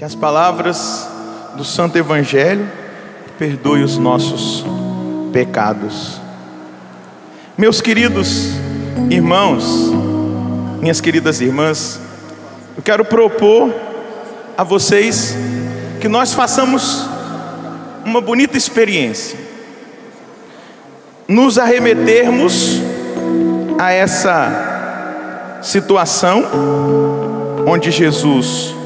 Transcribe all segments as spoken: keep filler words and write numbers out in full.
Que as palavras do Santo Evangelho perdoem os nossos pecados. Meus queridos irmãos, minhas queridas irmãs, eu quero propor a vocês que nós façamos uma bonita experiência, nos arremetermos a essa situação onde Jesus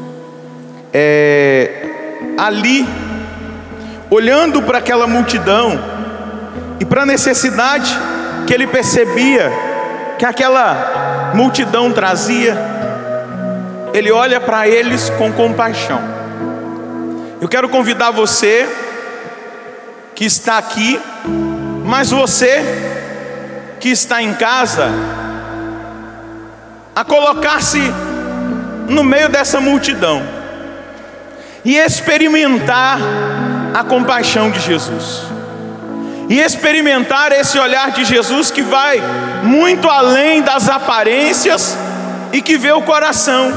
é ali, olhando para aquela multidão e para a necessidade que ele percebia que aquela multidão trazia, ele olha para eles com compaixão. Eu quero convidar você que está aqui, mas você que está em casa, a colocar-se no meio dessa multidão e experimentar a compaixão de Jesus, e experimentar esse olhar de Jesus que vai muito além das aparências e que vê o coração,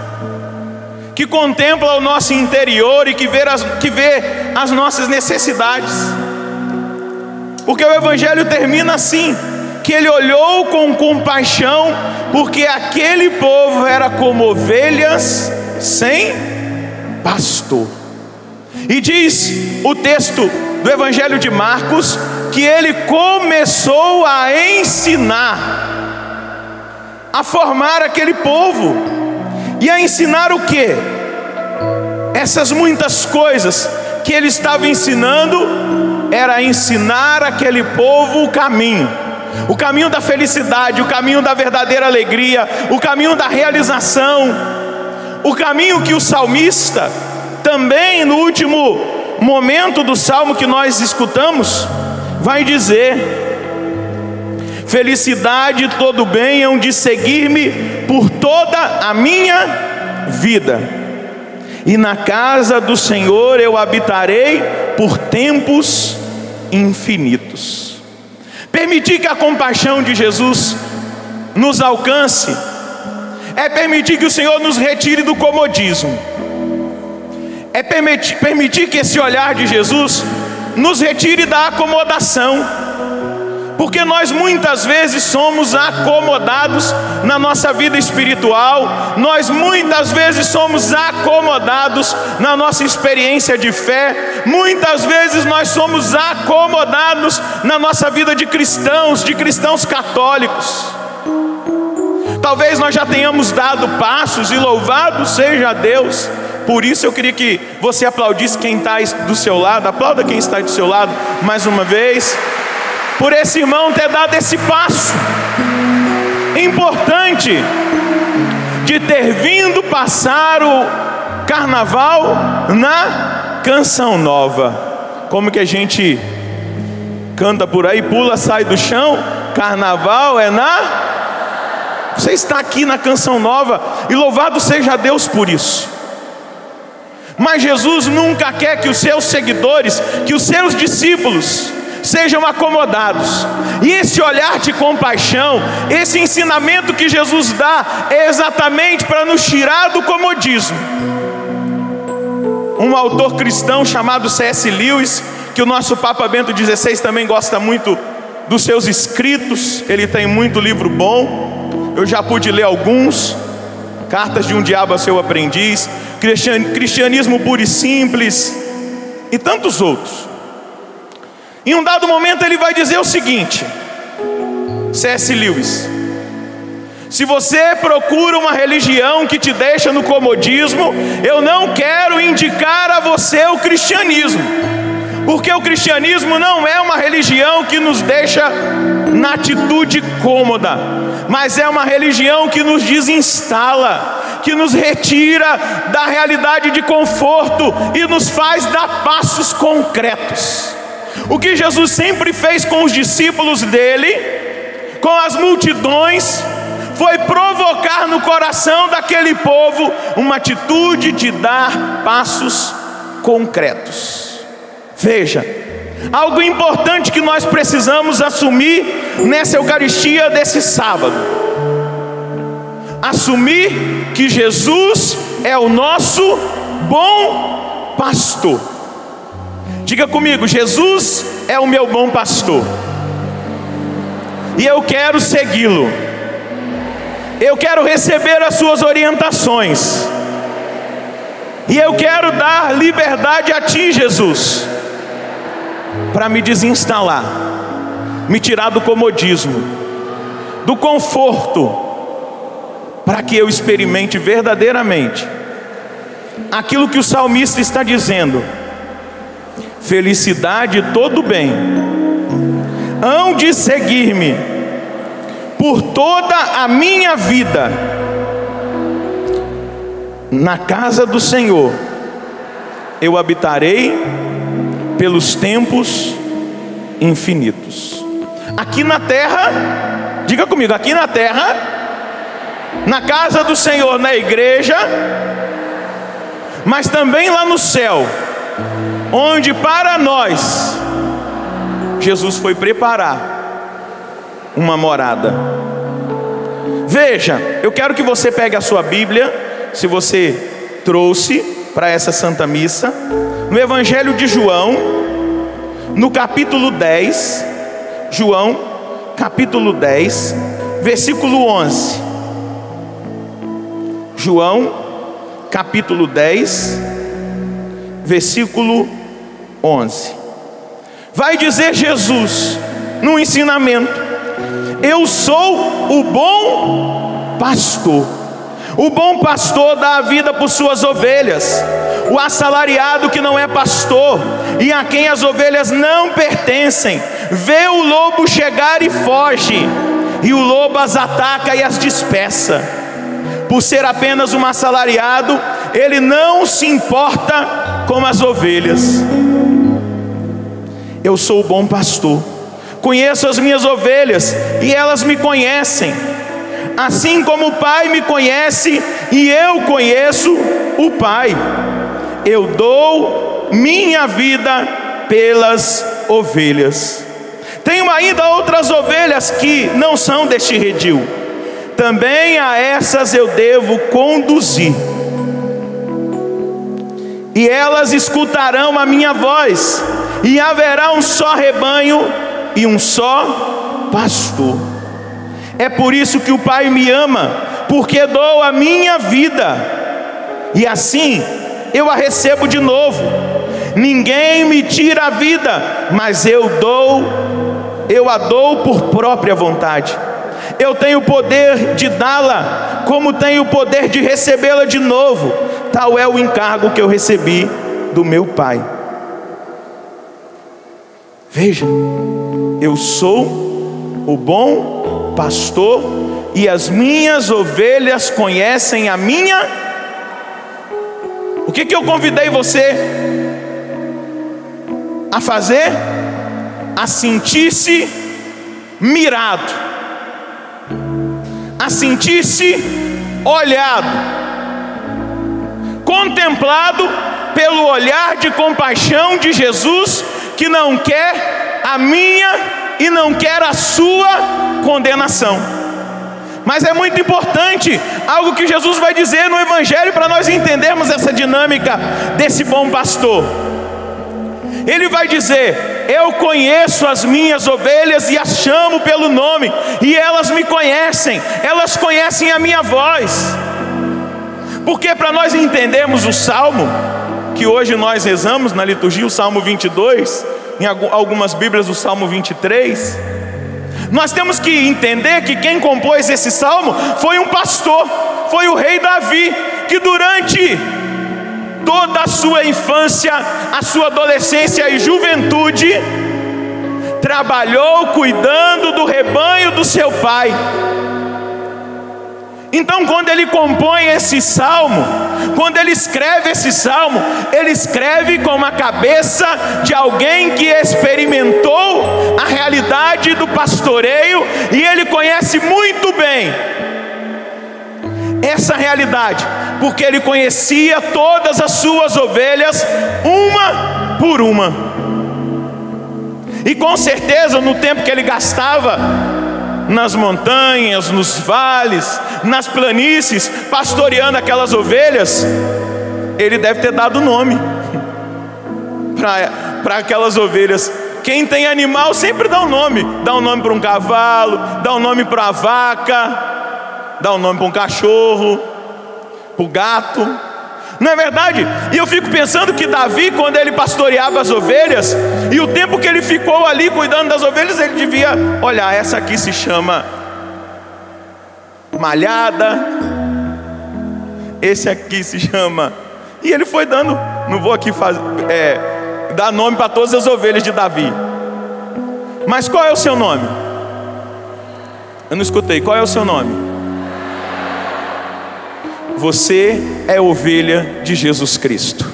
que contempla o nosso interior e que vê as, que vê as nossas necessidades. Porque o Evangelho termina assim, que ele olhou com compaixão, porque aquele povo era como ovelhas sem pastor. E diz o texto do Evangelho de Marcos que ele começou a ensinar, a formar aquele povo. E a ensinar o quê? Essas muitas coisas que ele estava ensinando, era ensinar aquele povo o caminho, o caminho da felicidade, o caminho da verdadeira alegria, o caminho da realização, o caminho que o salmista, também no último momento do salmo que nós escutamos, vai dizer: felicidade e todo bem hão de seguir-me por toda a minha vida, e na casa do Senhor eu habitarei por tempos infinitos. Permitir que a compaixão de Jesus nos alcance é permitir que o Senhor nos retire do comodismo, é permitir, permitir que esse olhar de Jesus nos retire da acomodação, porque nós muitas vezes somos acomodados na nossa vida espiritual, nós muitas vezes somos acomodados na nossa experiência de fé, muitas vezes nós somos acomodados na nossa vida de cristãos, de cristãos católicos. Talvez nós já tenhamos dado passos, e louvado seja Deus. Por isso eu queria que você aplaudisse quem está do seu lado, aplauda quem está do seu lado mais uma vez, por esse irmão ter dado esse passo importante de ter vindo passar o carnaval na Canção Nova. Como que a gente canta por aí, pula, sai do chão, carnaval é na... Você está aqui na Canção Nova, e louvado seja Deus por isso. Mas Jesus nunca quer que os seus seguidores, que os seus discípulos sejam acomodados. E esse olhar de compaixão, esse ensinamento que Jesus dá, é exatamente para nos tirar do comodismo. Um autor cristão chamado C S Lewis, que o nosso Papa Bento dezesseis também gosta muito dos seus escritos, ele tem muito livro bom, eu já pude ler alguns: Cartas de um Diabo a Seu Aprendiz, Cristianismo Puro e Simples, e tantos outros. Em um dado momento ele vai dizer o seguinte, C S Lewis: se você procura uma religião que te deixa no comodismo, eu não quero indicar a você o cristianismo, porque o cristianismo não é uma religião que nos deixa na atitude cômoda, mas é uma religião que nos desinstala, que nos retira da realidade de conforto e nos faz dar passos concretos. O que Jesus sempre fez com os discípulos dele, com as multidões, foi provocar no coração daquele povo uma atitude de dar passos concretos. Veja, algo importante que nós precisamos assumir nessa Eucaristia desse sábado: assumir que Jesus é o nosso bom pastor. Diga comigo: Jesus é o meu bom pastor, e eu quero segui-lo. Eu quero receber as suas orientações, e eu quero dar liberdade a ti, Jesus, para me desinstalar, me tirar do comodismo, do conforto, para que eu experimente verdadeiramente aquilo que o salmista está dizendo: felicidade e todo bem hão de seguir-me por toda a minha vida. Na casa do Senhor eu habitarei pelos tempos infinitos. Aqui na terra, diga comigo, aqui na terra, na casa do Senhor, na igreja, mas também lá no céu, onde para nós Jesus foi preparar uma morada. Veja, eu quero que você pegue a sua Bíblia, se você trouxe para essa Santa Missa, no Evangelho de João, no capítulo dez, João, capítulo dez, versículo onze. João, capítulo dez, versículo onze. Vai dizer Jesus no ensinamento: eu sou o bom pastor. O bom pastor dá a vida por suas ovelhas. O assalariado que não é pastor e a quem as ovelhas não pertencem, vê o lobo chegar e foge, e o lobo as ataca e as dispersa. Por ser apenas um assalariado, ele não se importa com as ovelhas. Eu sou o bom pastor, conheço as minhas ovelhas e elas me conhecem, assim como o Pai me conhece e eu conheço o Pai. Eu dou minha vida pelas ovelhas. Tenho ainda outras ovelhas que não são deste redil, também a essas eu devo conduzir, e elas escutarão a minha voz, e haverá um só rebanho e um só pastor. É por isso que o Pai me ama, porque dou a minha vida, e assim eu a recebo de novo. Ninguém me tira a vida, mas eu dou, eu a dou por própria vontade. Eu tenho o poder de dá-la, como tenho o poder de recebê-la de novo. Tal é o encargo que eu recebi do meu Pai. Veja, eu sou o bom pastor, e as minhas ovelhas conhecem a minha. O que que eu convidei você a fazer? A sentir-se mirado, a sentir-se olhado, contemplado pelo olhar de compaixão de Jesus, que não quer a minha e não quer a sua condenação. Mas é muito importante algo que Jesus vai dizer no Evangelho para nós entendermos essa dinâmica desse bom pastor. Ele vai dizer: eu conheço as minhas ovelhas e as chamo pelo nome, e elas me conhecem, elas conhecem a minha voz. Porque para nós entendermos o Salmo, que hoje nós rezamos na liturgia, o Salmo vinte e dois, em algumas Bíblias o Salmo vinte e três, nós temos que entender que quem compôs esse Salmo foi um pastor, foi o rei Davi, que durante toda a sua infância, a sua adolescência e juventude, trabalhou cuidando do rebanho do seu pai. Então, quando ele compõe esse salmo, quando ele escreve esse salmo, ele escreve com a cabeça de alguém que experimentou a realidade do pastoreio, e ele conhece muito bem essa realidade, porque ele conhecia todas as suas ovelhas, uma por uma. E com certeza, no tempo que ele gastava nas montanhas, nos vales, nas planícies, pastoreando aquelas ovelhas, ele deve ter dado nome para aquelas ovelhas. Quem tem animal sempre dá um nome. Dá um nome para um cavalo, dá um nome para a vaca, dá um nome para um cachorro, para o gato. Não é verdade? E eu fico pensando que Davi, quando ele pastoreava as ovelhas, e o tempo que ele ficou ali cuidando das ovelhas, ele devia olhar, essa aqui se chama Malhada, esse aqui se chama... E ele foi dando, não vou aqui fazer, é, dar nome para todas as ovelhas de Davi. Mas qual é o seu nome? Eu não escutei, qual é o seu nome? Você é ovelha de Jesus Cristo.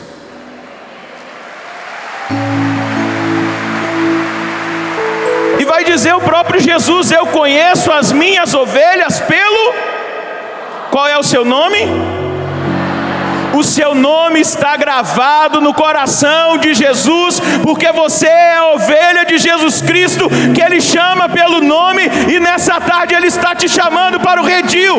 E vai dizer o próprio Jesus: eu conheço as minhas ovelhas pelo... Qual é o seu nome? O seu nome está gravado no coração de Jesus, porque você é a ovelha de Jesus Cristo, que Ele chama pelo nome, e nessa tarde Ele está te chamando para o redil.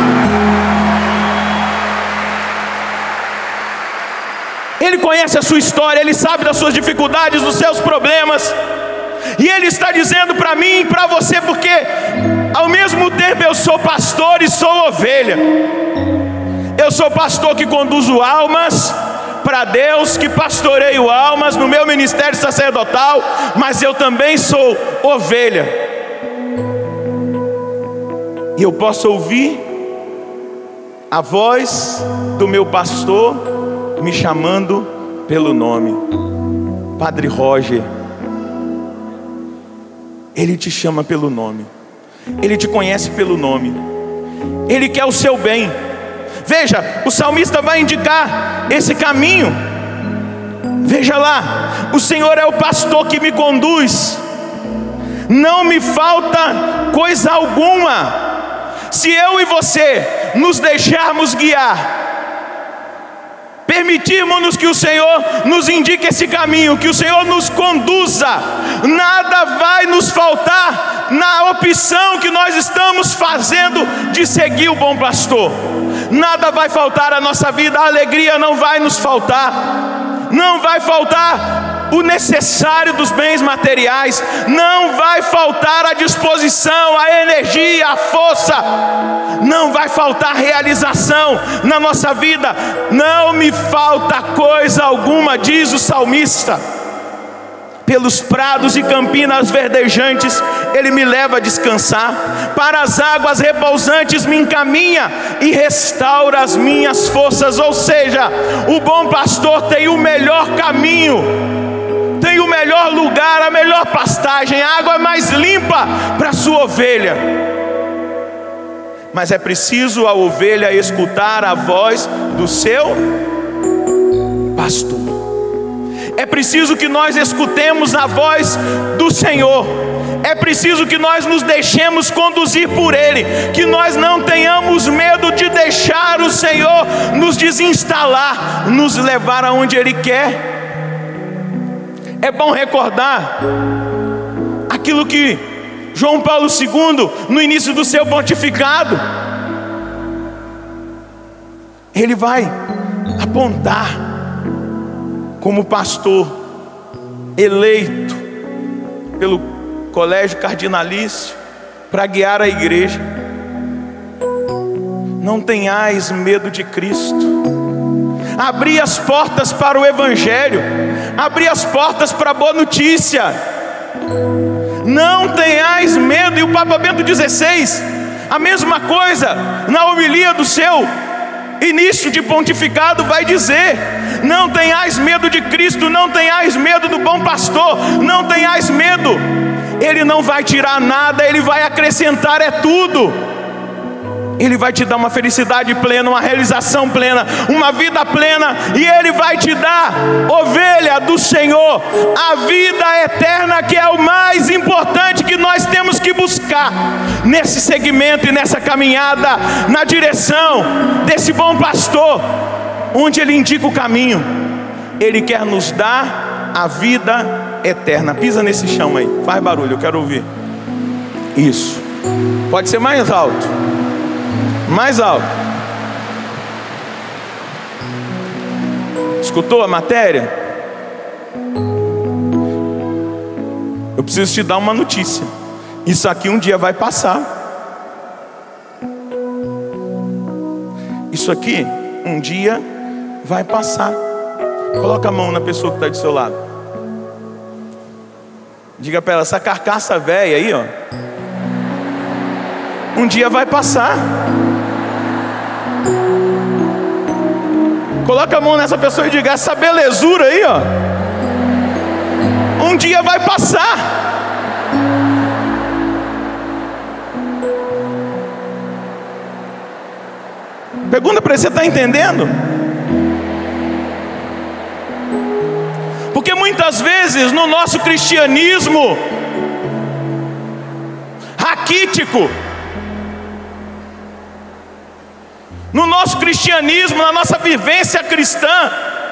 Ele conhece a sua história, Ele sabe das suas dificuldades, dos seus problemas, e Ele está dizendo para mim e para você, porque ao mesmo tempo eu sou pastor e sou ovelha. Eu sou pastor que conduzo almas para Deus, que pastoreio almas no meu ministério sacerdotal, mas eu também sou ovelha. E eu posso ouvir a voz do meu pastor me chamando pelo nome. Padre Roger, ele te chama pelo nome, ele te conhece pelo nome, ele quer o seu bem. Veja, o salmista vai indicar esse caminho. Veja lá, o Senhor é o pastor que me conduz, não me falta coisa alguma. Se eu e você nos deixarmos guiar, permitirmos que o Senhor nos indique esse caminho, que o Senhor nos conduza, nada vai nos faltar na opção que nós estamos fazendo de seguir o bom pastor. Nada vai faltar à nossa vida, a alegria não vai nos faltar, não vai faltar o necessário dos bens materiais, não vai faltar a disposição, a energia, a força, não vai faltar realização na nossa vida. Não me falta coisa alguma, diz o salmista. Pelos prados e campinas verdejantes Ele me leva a descansar, para as águas repousantes me encaminha e restaura as minhas forças. Ou seja, o bom pastor tem o melhor caminho, tem o melhor lugar, a melhor pastagem, a água mais limpa para a sua ovelha. Mas é preciso a ovelha escutar a voz do seu pastor. É preciso que nós escutemos a voz do Senhor. É preciso que nós nos deixemos conduzir por Ele, que nós não tenhamos medo de deixar o Senhor nos desinstalar, nos levar aonde Ele quer. É bom recordar aquilo que João Paulo segundo, no início do seu pontificado, ele vai apontar como pastor eleito pelo colégio cardinalício para guiar a igreja. Não tenhais medo de Cristo. Abri as portas para o evangelho, abri as portas para a boa notícia. Não tenhais medo. E o Papa Bento dezesseis, a mesma coisa, na homilia do seu início de pontificado, vai dizer: não tenhais medo de Cristo, não tenhais medo do bom pastor, não tenhais medo. Ele não vai tirar nada, Ele vai acrescentar é tudo. Ele vai te dar uma felicidade plena, uma realização plena, uma vida plena, e Ele vai te dar, ovelha do Senhor, a vida eterna, que é o mais importante que nós temos que buscar nesse segmento e nessa caminhada, na direção desse bom pastor, onde Ele indica o caminho. Ele quer nos dar a vida eterna. Pisa nesse chão aí, faz barulho, eu quero ouvir. Isso, pode ser mais alto. Mais alto. Escutou a matéria? Eu preciso te dar uma notícia. Isso aqui um dia vai passar. Isso aqui um dia vai passar. Coloca a mão na pessoa que está do seu lado. Diga para ela: essa carcaça velha aí, ó, um dia vai passar. Coloca a mão nessa pessoa e diga: essa belezura aí, ó, um dia vai passar. Pergunta para ele: você está entendendo? Porque muitas vezes no nosso cristianismo raquítico, no nosso cristianismo, na nossa vivência cristã,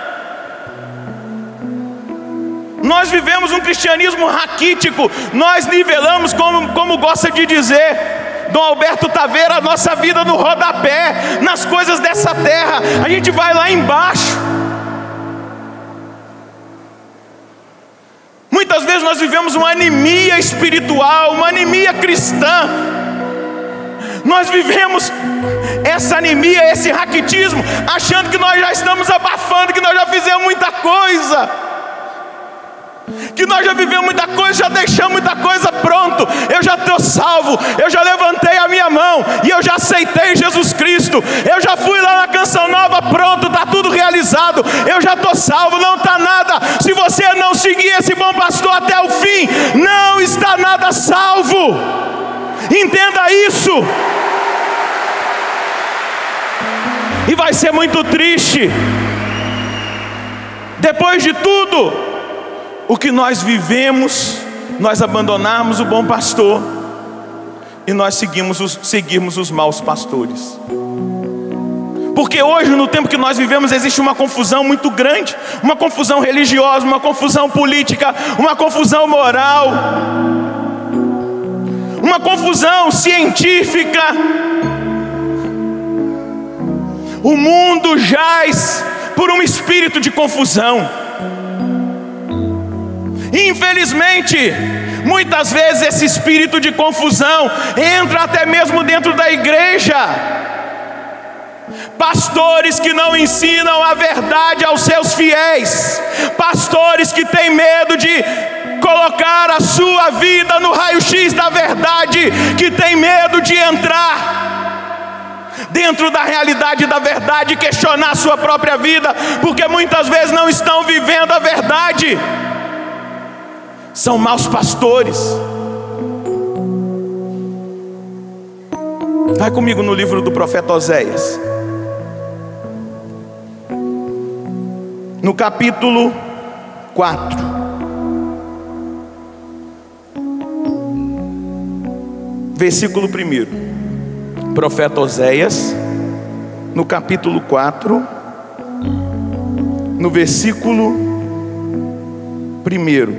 nós vivemos um cristianismo raquítico. Nós nivelamos, como, como gosta de dizer Dom Alberto Taveira, a nossa vida no rodapé, nas coisas dessa terra. A gente vai lá embaixo. Muitas vezes nós vivemos uma anemia espiritual, uma anemia cristã. Nós vivemos essa anemia, esse raquitismo, achando que nós já estamos abafando, que nós já fizemos muita coisa, que nós já vivemos muita coisa, já deixamos muita coisa pronto. Eu já estou salvo, eu já levantei a minha mão e eu já aceitei Jesus Cristo. Eu já fui lá na Canção Nova, pronto, está tudo realizado. Eu já estou salvo, não está nada. Se você não seguir esse bom pastor até o fim, não está nada salvo. Entenda isso. E vai ser muito triste, depois de tudo o que nós vivemos, nós abandonarmos o bom pastor e nós seguimos os, seguirmos os maus pastores. Porque hoje, no tempo que nós vivemos, existe uma confusão muito grande, uma confusão religiosa, uma confusão política, uma confusão moral, uma confusão científica. O mundo jaz por um espírito de confusão. Infelizmente, muitas vezes esse espírito de confusão entra até mesmo dentro da igreja. Pastores que não ensinam a verdade aos seus fiéis, pastores que têm medo de colocar a sua vida no raio-x da verdade, que têm medo de entrar dentro da realidade da verdade e questionar a sua própria vida, porque muitas vezes não estão vivendo a verdade. São maus pastores. Vai comigo no livro do profeta Oséias, no capítulo quatro, versículo primeiro. Profeta Oséias, no capítulo quatro, no versículo primeiro.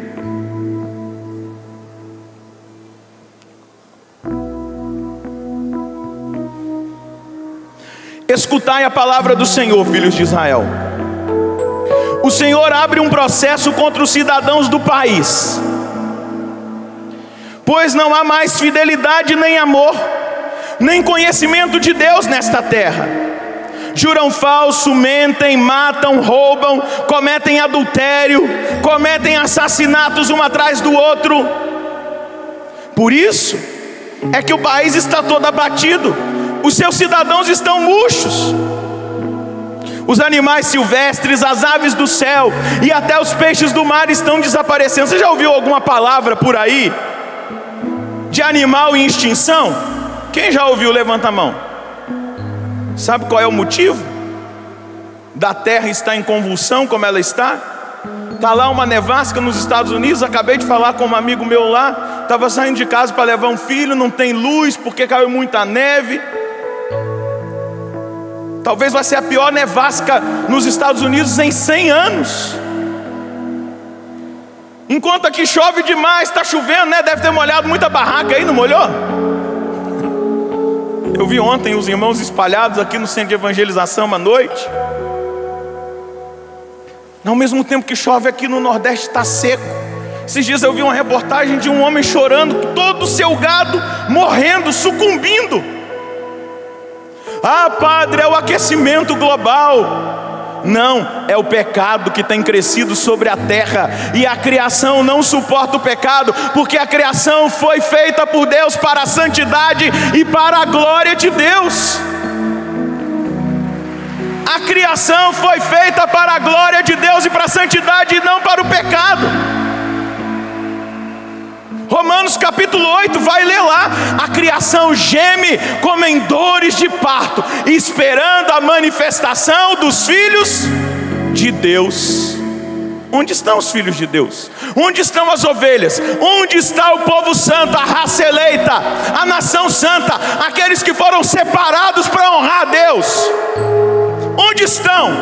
Escutai a palavra do Senhor, filhos de Israel. O Senhor abre um processo contra os cidadãos do país, pois não há mais fidelidade nem amor, nem conhecimento de Deus nesta terra. Juram falso, mentem, matam, roubam, cometem adultério, cometem assassinatos um atrás do outro. Por isso é que o país está todo abatido, os seus cidadãos estão murchos. Os animais silvestres, as aves do céu e até os peixes do mar estão desaparecendo. Você já ouviu alguma palavra por aí de animal em extinção? Quem já ouviu? Levanta a mão. Sabe qual é o motivo da terra estar em convulsão como ela está? Está lá uma nevasca nos Estados Unidos. Acabei de falar com um amigo meu lá, estava saindo de casa para levar um filho, não tem luz porque caiu muita neve. Talvez vai ser a pior nevasca nos Estados Unidos em cem anos. Enquanto aqui chove demais, está chovendo, né? Deve ter molhado muita barraca aí, não molhou? Eu vi ontem os irmãos espalhados aqui no centro de evangelização uma noite. Ao mesmo tempo que chove aqui no Nordeste está seco. Esses dias eu vi uma reportagem de um homem chorando, todo o seu gado morrendo, sucumbindo. Ah, padre, é o aquecimento global. Não, é o pecado que tem crescido sobre a terra, e a criação não suporta o pecado, porque a criação foi feita por Deus para a santidade e para a glória de Deus. A criação foi feita para a glória de Deus e para a santidade, e não para o pecado. Romanos capítulo oito, vai ler lá. A criação geme como em dores de parto, esperando a manifestação dos filhos de Deus. Onde estão os filhos de Deus? Onde estão as ovelhas? Onde está o povo santo, a raça eleita, a nação santa, aqueles que foram separados para honrar a Deus? Onde estão?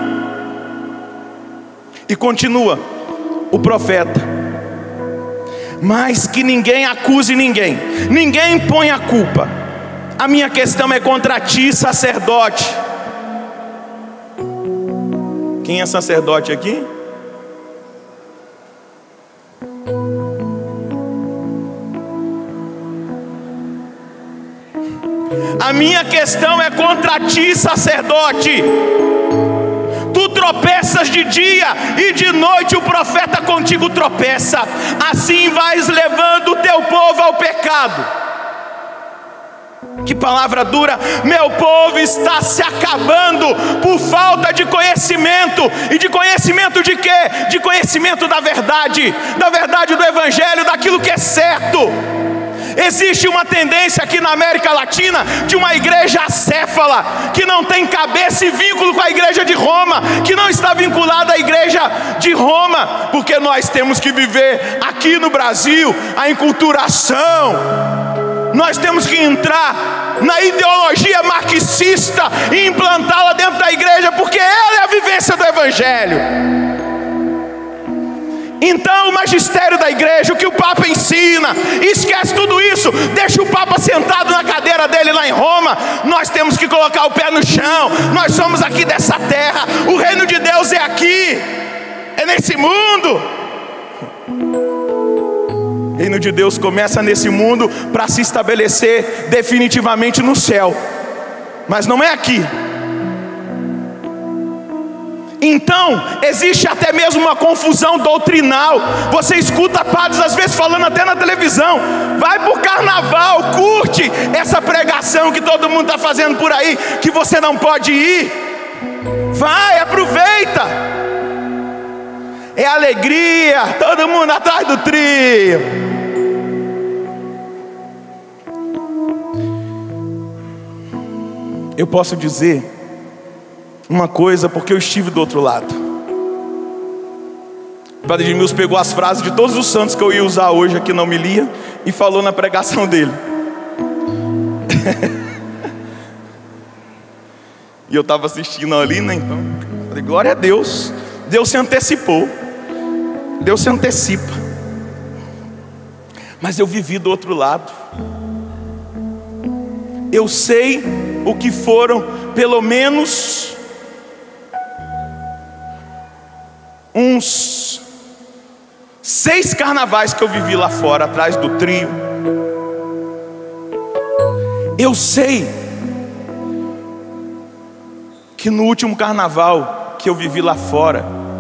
E continua o profeta: mas que ninguém acuse ninguém, ninguém põe a culpa. A minha questão é contra ti, sacerdote. Quem é sacerdote aqui? A minha questão é contra ti, sacerdote. Tu tropeças de dia e de noite o profeta contigo tropeça. Assim vais levando o teu povo ao pecado. Que palavra dura. Meu povo está se acabando por falta de conhecimento. E de conhecimento de quê? De conhecimento da verdade, da verdade do evangelho, daquilo que é certo. Existe uma tendência aqui na América Latina de uma igreja acéfala, que não tem cabeça e vínculo com a igreja de Roma, que não está vinculada à igreja de Roma, porque nós temos que viver aqui no Brasil a enculturação. Nós temos que entrar na ideologia marxista e implantá-la dentro da igreja, porque ela é a vivência do evangelho. Então o magistério da igreja, o que o Papa ensina, esquece tudo isso. Deixa o Papa sentado na cadeira dele lá em Roma. Nós temos que colocar o pé no chão. Nós somos aqui dessa terra. O reino de Deus é aqui, é nesse mundo. O reino de Deus começa nesse mundo para se estabelecer definitivamente no céu, mas não é aqui. Então, existe até mesmo uma confusão doutrinal. Você escuta padres às vezes falando até na televisão: vai para o carnaval, curte essa pregação que todo mundo está fazendo por aí, que você não pode ir. Vai, aproveita. É alegria, todo mundo atrás do trio. Eu posso dizer uma coisa, porque eu estive do outro lado. O Padre Edmilson pegou as frases de todos os santos que eu ia usar hoje aqui na homilia e falou na pregação dele. E eu estava assistindo ali, né? Então, falei, glória a Deus. Deus se antecipou. Deus se antecipa. Mas eu vivi do outro lado. Eu sei o que foram pelo menos uns seis carnavais que eu vivi lá fora, atrás do trio. Eu sei que no último carnaval que eu vivi lá fora,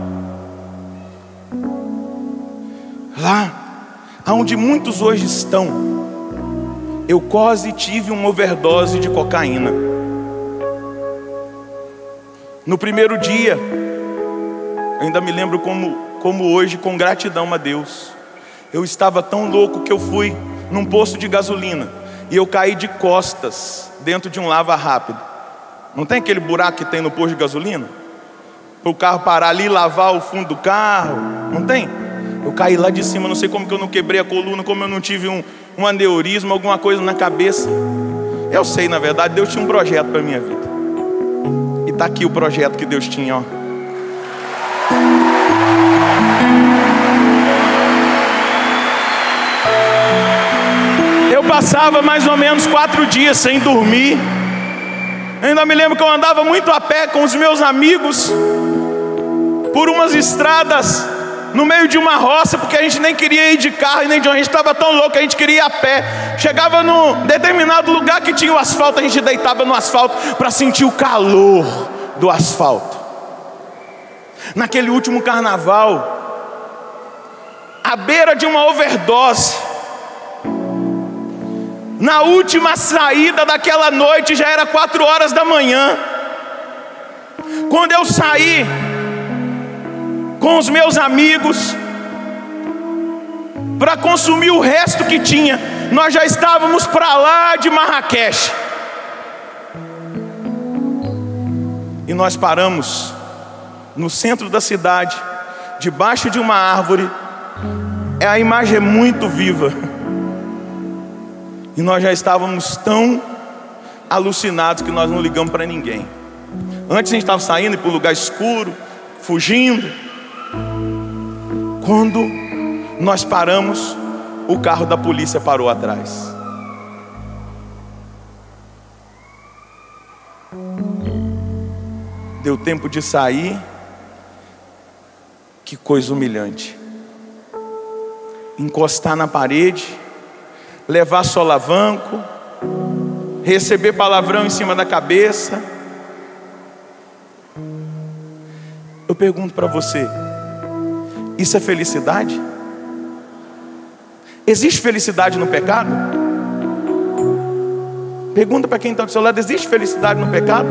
lá onde muitos hoje estão, eu quase tive uma overdose de cocaína. No primeiro dia, eu ainda me lembro como, como hoje, com gratidão a Deus. Eu estava tão louco que eu fui num posto de gasolina e eu caí de costas dentro de um lava rápido. Não tem aquele buraco que tem no posto de gasolina? Para o carro parar ali e lavar o fundo do carro. Não tem? Eu caí lá de cima, não sei como que eu não quebrei a coluna, como eu não tive um, um aneurisma, alguma coisa na cabeça. Eu sei, na verdade, Deus tinha um projeto para a minha vida. E está aqui o projeto que Deus tinha, ó. Eu passava mais ou menos quatro dias sem dormir. Eu ainda me lembro que eu andava muito a pé com os meus amigos por umas estradas no meio de uma roça, porque a gente nem queria ir de carro e nem de onde, a gente estava tão louco, a gente queria ir a pé. Chegava num determinado lugar que tinha o asfalto, a gente deitava no asfalto para sentir o calor do asfalto. Naquele último carnaval, à beira de uma overdose, na última saída daquela noite, já era quatro horas da manhã, quando eu saí com os meus amigos para consumir o resto que tinha, nós já estávamos para lá de Marrakech. E nós paramos no centro da cidade, debaixo de uma árvore. A imagem é muito viva. E nós já estávamos tão alucinados que nós não ligamos para ninguém. Antes a gente estava saindo para um lugar escuro, fugindo. Quando nós paramos, o carro da polícia parou atrás. Deu tempo de sair. Que coisa humilhante. Encostar na parede, levar solavanco, receber palavrão em cima da cabeça. Eu pergunto para você, isso é felicidade? Existe felicidade no pecado? Pergunta para quem está do seu lado, existe felicidade no pecado?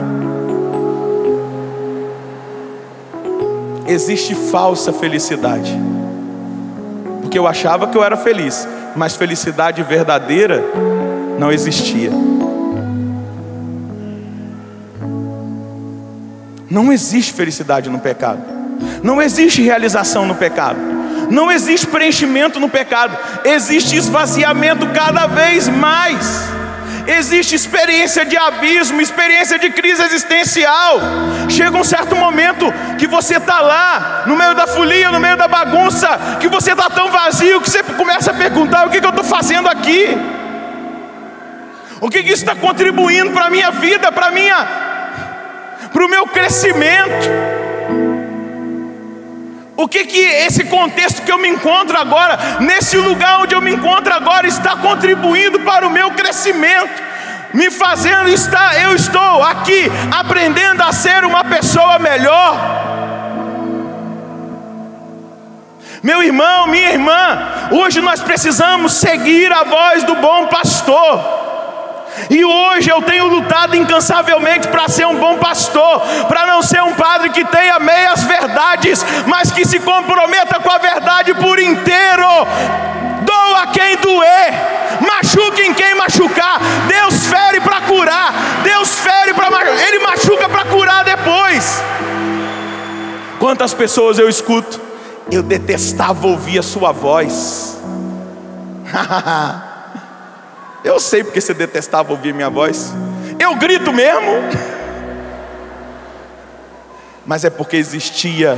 Existe falsa felicidade. Porque eu achava que eu era feliz, mas felicidade verdadeira não existia. Não existe felicidade no pecado. Não existe realização no pecado. Não existe preenchimento no pecado. Existe esvaziamento cada vez mais. Existe experiência de abismo, experiência de crise existencial. Chega um certo momento que você está lá, no meio da folia, no meio da bagunça, que você está tão vazio que você começa a perguntar: o que, que eu estou fazendo aqui? O que, que isso está contribuindo para a minha vida, para minha, para o meu crescimento? O que que esse contexto que eu me encontro agora, nesse lugar onde eu me encontro agora, está contribuindo para o meu crescimento, me fazendo estar, eu estou aqui aprendendo a ser uma pessoa melhor. Meu irmão, minha irmã, hoje nós precisamos seguir a voz do bom pastor. E hoje eu tenho lutado incansavelmente para ser um bom pastor, para não ser um padre que tenha meias verdades, mas que se comprometa com a verdade por inteiro. Doa quem doer, machuque em quem machucar. Deus fere para curar, Deus fere para machucar, Ele machuca para curar depois. Quantas pessoas eu escuto: eu detestava ouvir a sua voz. Eu sei porque você detestava ouvir minha voz. Eu grito mesmo. Mas é porque existia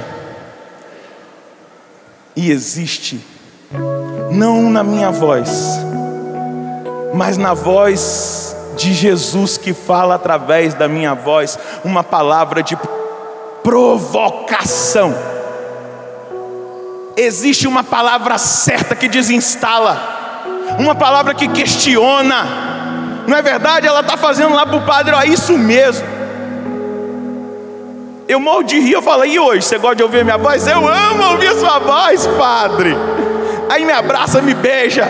e existe, não na minha voz, mas na voz de Jesus, que fala através da minha voz uma palavra de provocação. Existe uma palavra certa que desinstala, uma palavra que questiona. Não é verdade? Ela está fazendo lá para o padre: ó, isso mesmo. Eu morro de rir, eu falo: e hoje, você gosta de ouvir minha voz? Eu amo ouvir a sua voz, padre. Aí me abraça, me beija.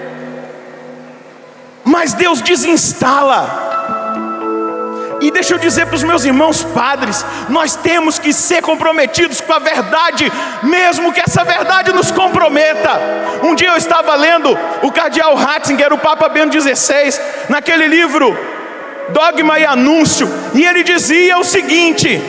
Mas Deus desinstala. E deixa eu dizer para os meus irmãos padres, nós temos que ser comprometidos com a verdade, mesmo que essa verdade nos comprometa. Um dia eu estava lendo o cardeal Ratzinger, o Papa Bento dezesseis, naquele livro Dogma e Anúncio, e ele dizia o seguinte: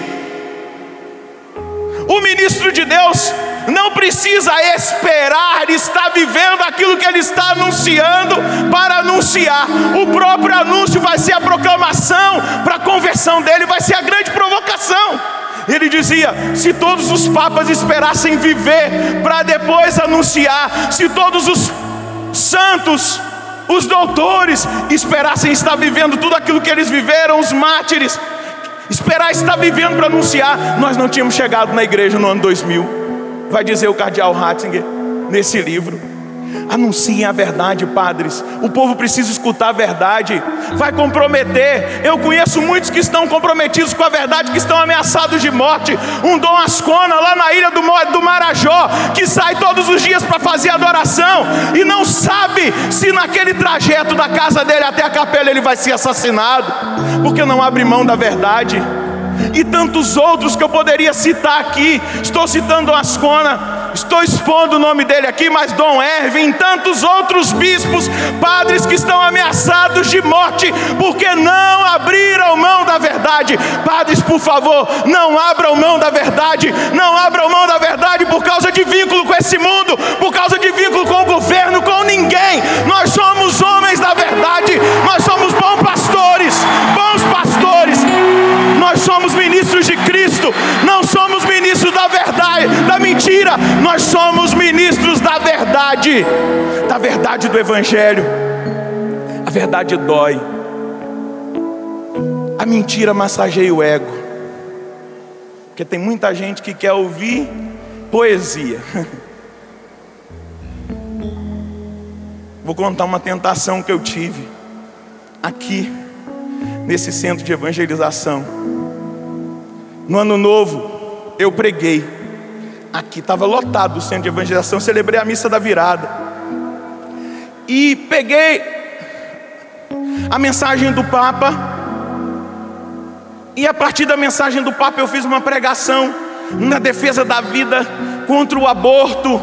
o ministro de Deus não precisa esperar estar vivendo aquilo que ele está anunciando para anunciar. O próprio anúncio vai ser a proclamação para a conversão dele, vai ser a grande provocação. Ele dizia: se todos os papas esperassem viver para depois anunciar, se todos os santos, os doutores esperassem estar vivendo tudo aquilo que eles viveram, os mártires esperar estar vivendo para anunciar. Nós não tínhamos chegado na igreja no ano dois mil. Vai dizer o cardeal Ratzinger nesse livro. Anunciem a verdade, padres. O povo precisa escutar a verdade. Vai comprometer. Eu conheço muitos que estão comprometidos com a verdade, que estão ameaçados de morte. Um Dom Ascona lá na ilha do, do Marajó, que sai todos os dias para fazer adoração e não sabe se naquele trajeto da casa dele até a capela ele vai ser assassinado, porque não abre mão da verdade. E tantos outros que eu poderia citar aqui. Estou citando Dom Ascona, estou expondo o nome dele aqui, mas Dom Erwin, tantos outros bispos, padres que estão ameaçados de morte porque não abriram mão da verdade. Padres, por favor, não abram mão da verdade. Não abram mão da verdade por causa de vínculo com esse mundo, por causa de vínculo com o governo, com ninguém. Nós somos homens da verdade. Nós somos bons pastores, bons pastores. Nós somos ministros de Cristo. Não somos ministros da verdade, da mentira. Nós somos ministros da verdade, da verdade do Evangelho. A verdade dói. A mentira massageia o ego. Porque tem muita gente que quer ouvir poesia. Vou contar uma tentação que eu tive aqui nesse centro de evangelização. No ano novo eu preguei aqui, estava lotado o centro de evangelização. Celebrei a missa da virada e peguei a mensagem do Papa, e a partir da mensagem do Papa eu fiz uma pregação na defesa da vida, contra o aborto,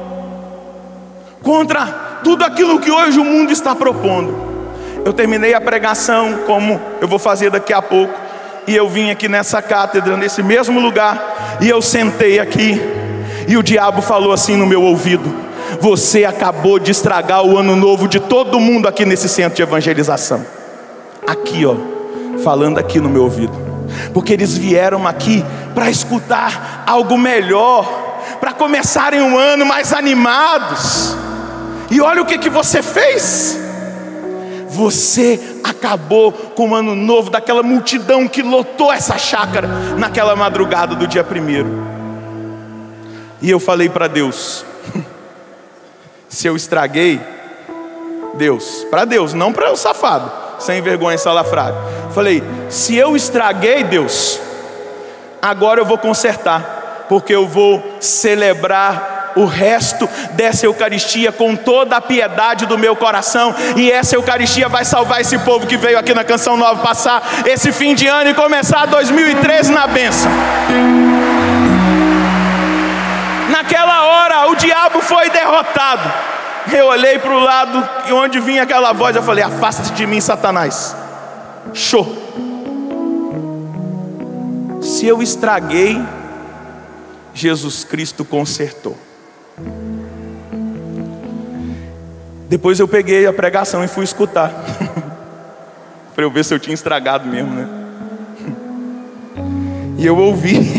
contra tudo aquilo que hoje o mundo está propondo. Eu terminei a pregação, como eu vou fazer daqui a pouco, e eu vim aqui nessa cátedra, nesse mesmo lugar, e eu sentei aqui, e o diabo falou assim no meu ouvido: você acabou de estragar o ano novo de todo mundo aqui nesse centro de evangelização. Aqui ó, falando aqui no meu ouvido, porque eles vieram aqui para escutar algo melhor, para começarem um ano mais animados. E olha o que que você fez. Você acabou com o ano novo daquela multidão que lotou essa chácara naquela madrugada do dia primeiro. E eu falei para Deus: se eu estraguei, Deus, para Deus, não para o safado, sem vergonha salafrário. Falei: se eu estraguei, Deus, agora eu vou consertar, porque eu vou celebrar o resto dessa Eucaristia com toda a piedade do meu coração. E essa Eucaristia vai salvar esse povo que veio aqui na Canção Nova passar esse fim de ano e começar dois mil e treze na bênção. Naquela hora o diabo foi derrotado. Eu olhei para o lado e onde vinha aquela voz, eu falei: afasta-te de mim, Satanás. Show. Se eu estraguei, Jesus Cristo consertou. Depois eu peguei a pregação e fui escutar para eu ver se eu tinha estragado mesmo, né? E eu ouvi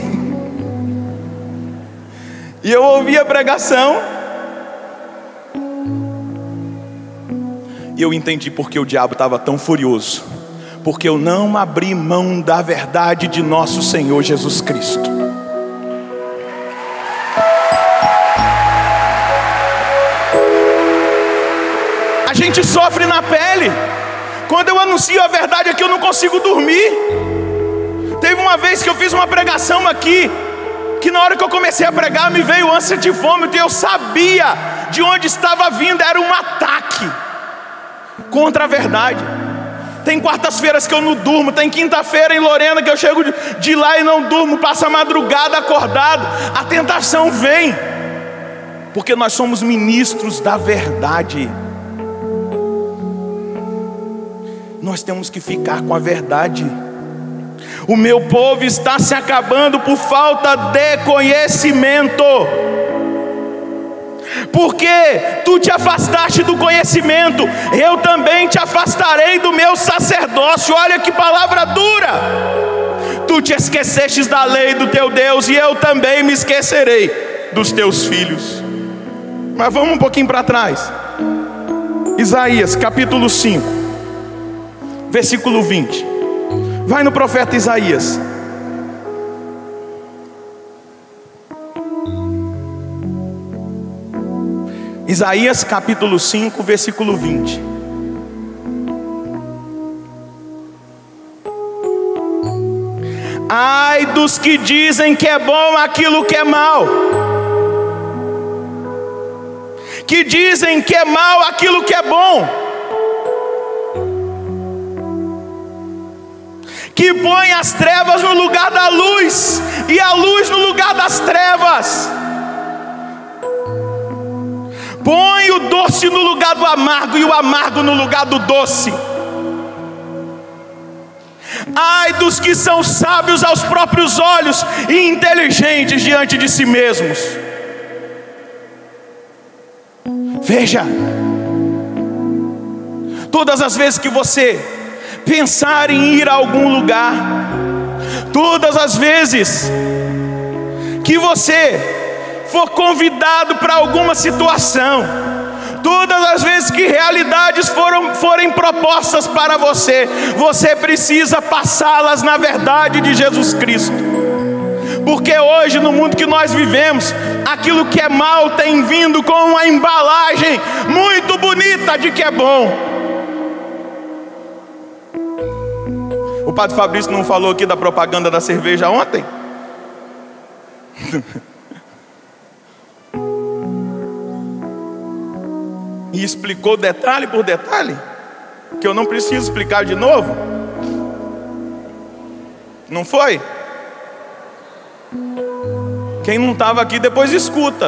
E eu ouvi a pregação e eu entendi porque o diabo estava tão furioso, porque eu não abri mão da verdade de nosso Senhor Jesus Cristo. A gente sofre na pele. Quando eu anuncio a verdade aqui, eu não consigo dormir. Teve uma vez que eu fiz uma pregação aqui, que na hora que eu comecei a pregar me veio ânsia de vômito, e eu sabia de onde estava vindo. Era um ataque contra a verdade. Tem quartas-feiras que eu não durmo, tem quinta-feira em Lorena que eu chego de lá e não durmo, passo a madrugada acordado. A tentação vem, porque nós somos ministros da verdade. Nós temos que ficar com a verdade. O meu povo está se acabando por falta de conhecimento. Porque tu te afastaste do conhecimento, eu também te afastarei do meu sacerdócio. Olha que palavra dura. Tu te esquecestes da lei do teu Deus, e eu também me esquecerei dos teus filhos. Mas vamos um pouquinho para trás. Isaías capítulo cinco, versículo vinte. Vai no profeta Isaías. Isaías capítulo cinco, versículo vinte. Ai dos que dizem que é bom aquilo que é mal, que dizem que é mal aquilo que é bom, que põe as trevas no lugar da luz e a luz no lugar das trevas, põe o doce no lugar do amargo e o amargo no lugar do doce. Ai dos que são sábios aos próprios olhos e inteligentes diante de si mesmos. Veja, todas as vezes que você pensar em ir a algum lugar, todas as vezes que você for convidado para alguma situação, todas as vezes que realidades foram, forem propostas para você, você precisa passá-las na verdade de Jesus Cristo. Porque hoje, no mundo que nós vivemos, aquilo que é mal tem vindo com uma embalagem muito bonita de que é bom. O padre Fabrício não falou aqui da propaganda da cerveja ontem? E explicou detalhe por detalhe, que eu não preciso explicar de novo. Não foi? Quem não estava aqui depois escuta.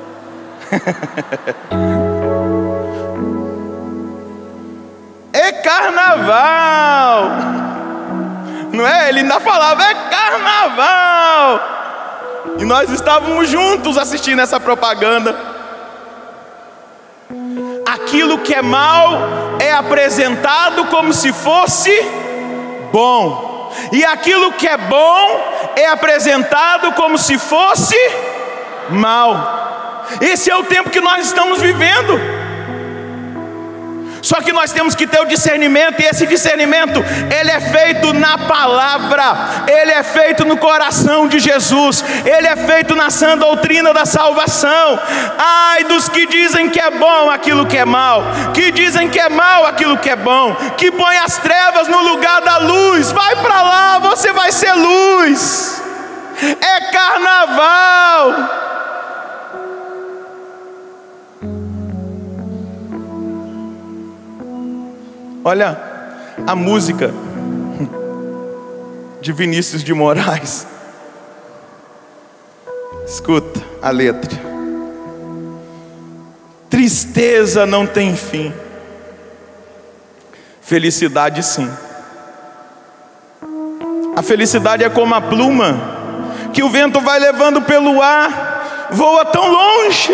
É carnaval, não é? Ele ainda falava, é carnaval. E nós estávamos juntos assistindo essa propaganda. Aquilo que é mal é apresentado como se fosse bom, e aquilo que é bom é apresentado como se fosse mal. Esse é o tempo que nós estamos vivendo. Só que nós temos que ter o discernimento, e esse discernimento, ele é feito na palavra, ele é feito no coração de Jesus, ele é feito na sã doutrina da salvação. Ai dos que dizem que é bom aquilo que é mal, que dizem que é mal aquilo que é bom, que põe as trevas no lugar da luz. Vai para lá, você vai ser luz. É carnaval. Olha a música de Vinícius de Moraes. Escuta a letra. Tristeza não tem fim, felicidade sim. A felicidade é como a pluma que o vento vai levando pelo ar, voa tão longe,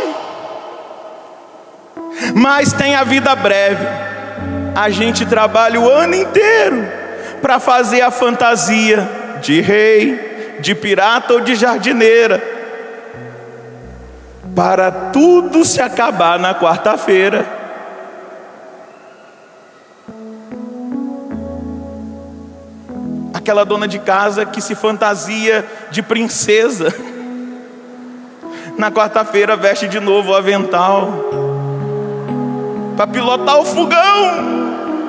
mas tem a vida breve. A gente trabalha o ano inteiro para fazer a fantasia de rei, de pirata ou de jardineira, para tudo se acabar na quarta-feira. Aquela dona de casa que se fantasia de princesa, na quarta-feira veste de novo o avental para pilotar o fogão.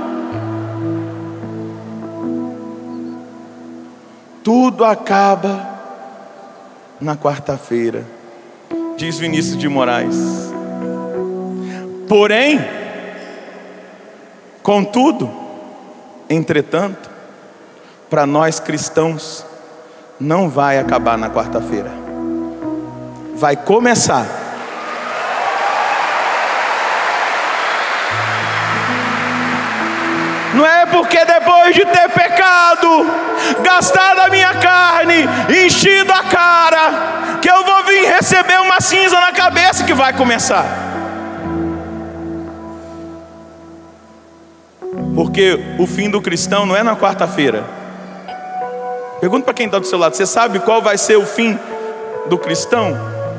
Tudo acaba na quarta-feira, diz Vinícius de Moraes. Porém, contudo, entretanto, para nós cristãos, não vai acabar na quarta-feira. Vai começar. Não é porque depois de ter pecado, gastado a minha carne, enchido a cara, que eu vou vir receber uma cinza na cabeça que vai começar. Porque o fim do cristão não é na quarta-feira. Pergunta para quem está do seu lado: você sabe qual vai ser o fim do cristão?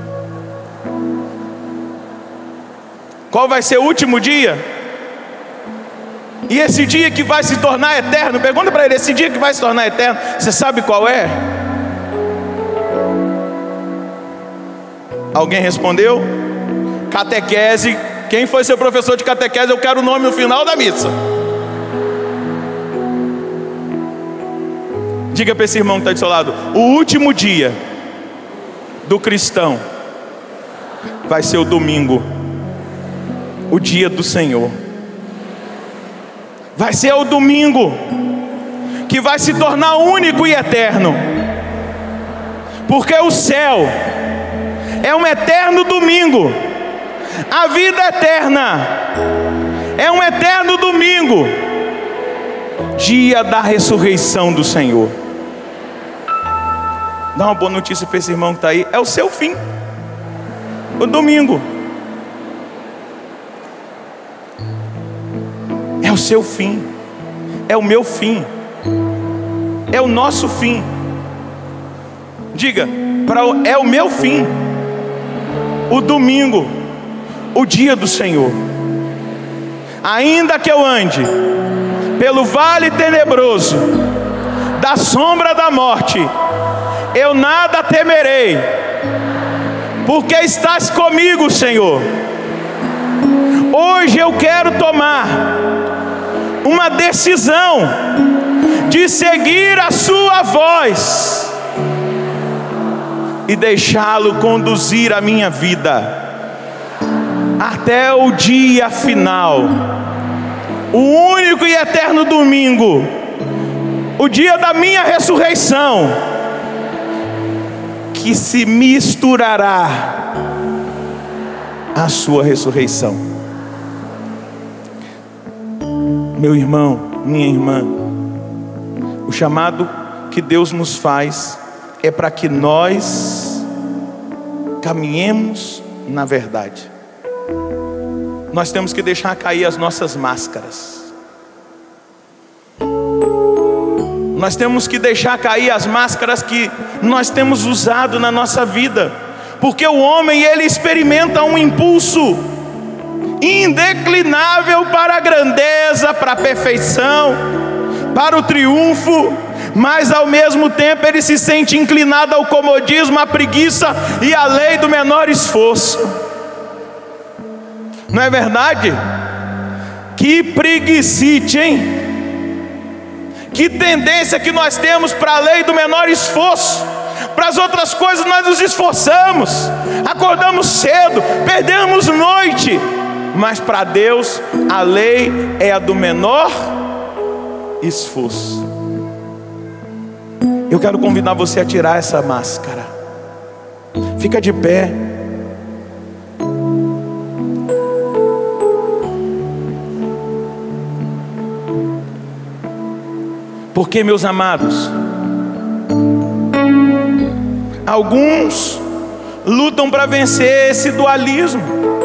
Qual vai ser o último dia? E esse dia que vai se tornar eterno, pergunta para ele, esse dia que vai se tornar eterno, você sabe qual é? Alguém respondeu? Catequese Quem foi seu professor de catequese, eu quero o nome no final da missa. Diga para esse irmão que está do seu lado: o último dia do cristão vai ser o domingo, o dia do Senhor. Vai ser o domingo que vai se tornar único e eterno, porque o céu é um eterno domingo. A vida eterna é um eterno domingo, dia da ressurreição do Senhor. Dá uma boa notícia para esse irmão que está aí: é o seu fim, o domingo. É o seu fim, é o meu fim, é o nosso fim. Diga, pra, é o meu fim, o domingo, o dia do Senhor. Ainda que eu ande pelo vale tenebroso da sombra da morte, eu nada temerei, porque estás comigo, Senhor. Hoje eu quero tomar uma decisão de seguir a sua voz e deixá-lo conduzir a minha vida até o dia final, o único e eterno domingo, o dia da minha ressurreição, que se misturará à sua ressurreição. Meu irmão, minha irmã, o chamado que Deus nos faz é para que nós caminhemos na verdade. Nós temos que deixar cair as nossas máscaras. Nós temos que deixar cair as máscaras que nós temos usado na nossa vida, porque o homem, ele experimenta um impulso indeclinável para a grandeza, para a perfeição, para o triunfo, mas ao mesmo tempo ele se sente inclinado ao comodismo, à preguiça e à lei do menor esforço. Não é verdade? Que preguicite, hein? Que tendência que nós temos para a lei do menor esforço. Para as outras coisas nós nos esforçamos, acordamos cedo, perdemos noite, mas para Deus a lei é a do menor esforço. Eu quero convidar você a tirar essa máscara. Fica de pé. Porque, meus amados, alguns lutam para vencer esse dualismo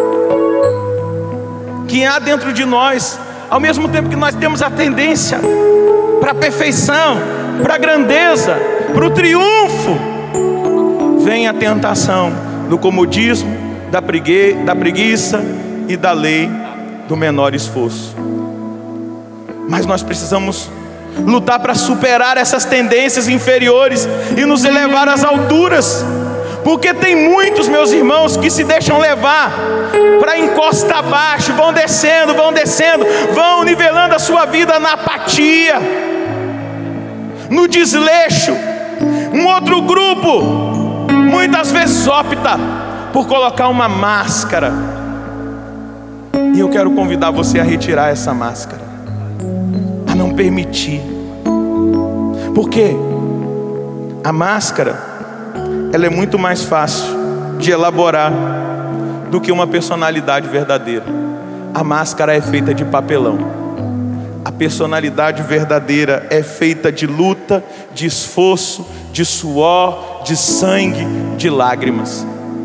que há dentro de nós, ao mesmo tempo que nós temos a tendência para a perfeição, para a grandeza, para o triunfo, vem a tentação do comodismo, da pregue- da preguiça e da lei do menor esforço. Mas nós precisamos lutar para superar essas tendências inferiores e nos elevar às alturas, porque tem muitos, meus irmãos, que se deixam levar para encosta abaixo, vão descendo, vão descendo, vão nivelando a sua vida na apatia, no desleixo. Um outro grupo muitas vezes opta por colocar uma máscara, e eu quero convidar você a retirar essa máscara, a não permitir, porque a máscara, ela é muito mais fácil de elaborar do que uma personalidade verdadeira. A máscara é feita de papelão. A personalidade verdadeira é feita de luta, de esforço, de suor, de sangue, de lágrimas.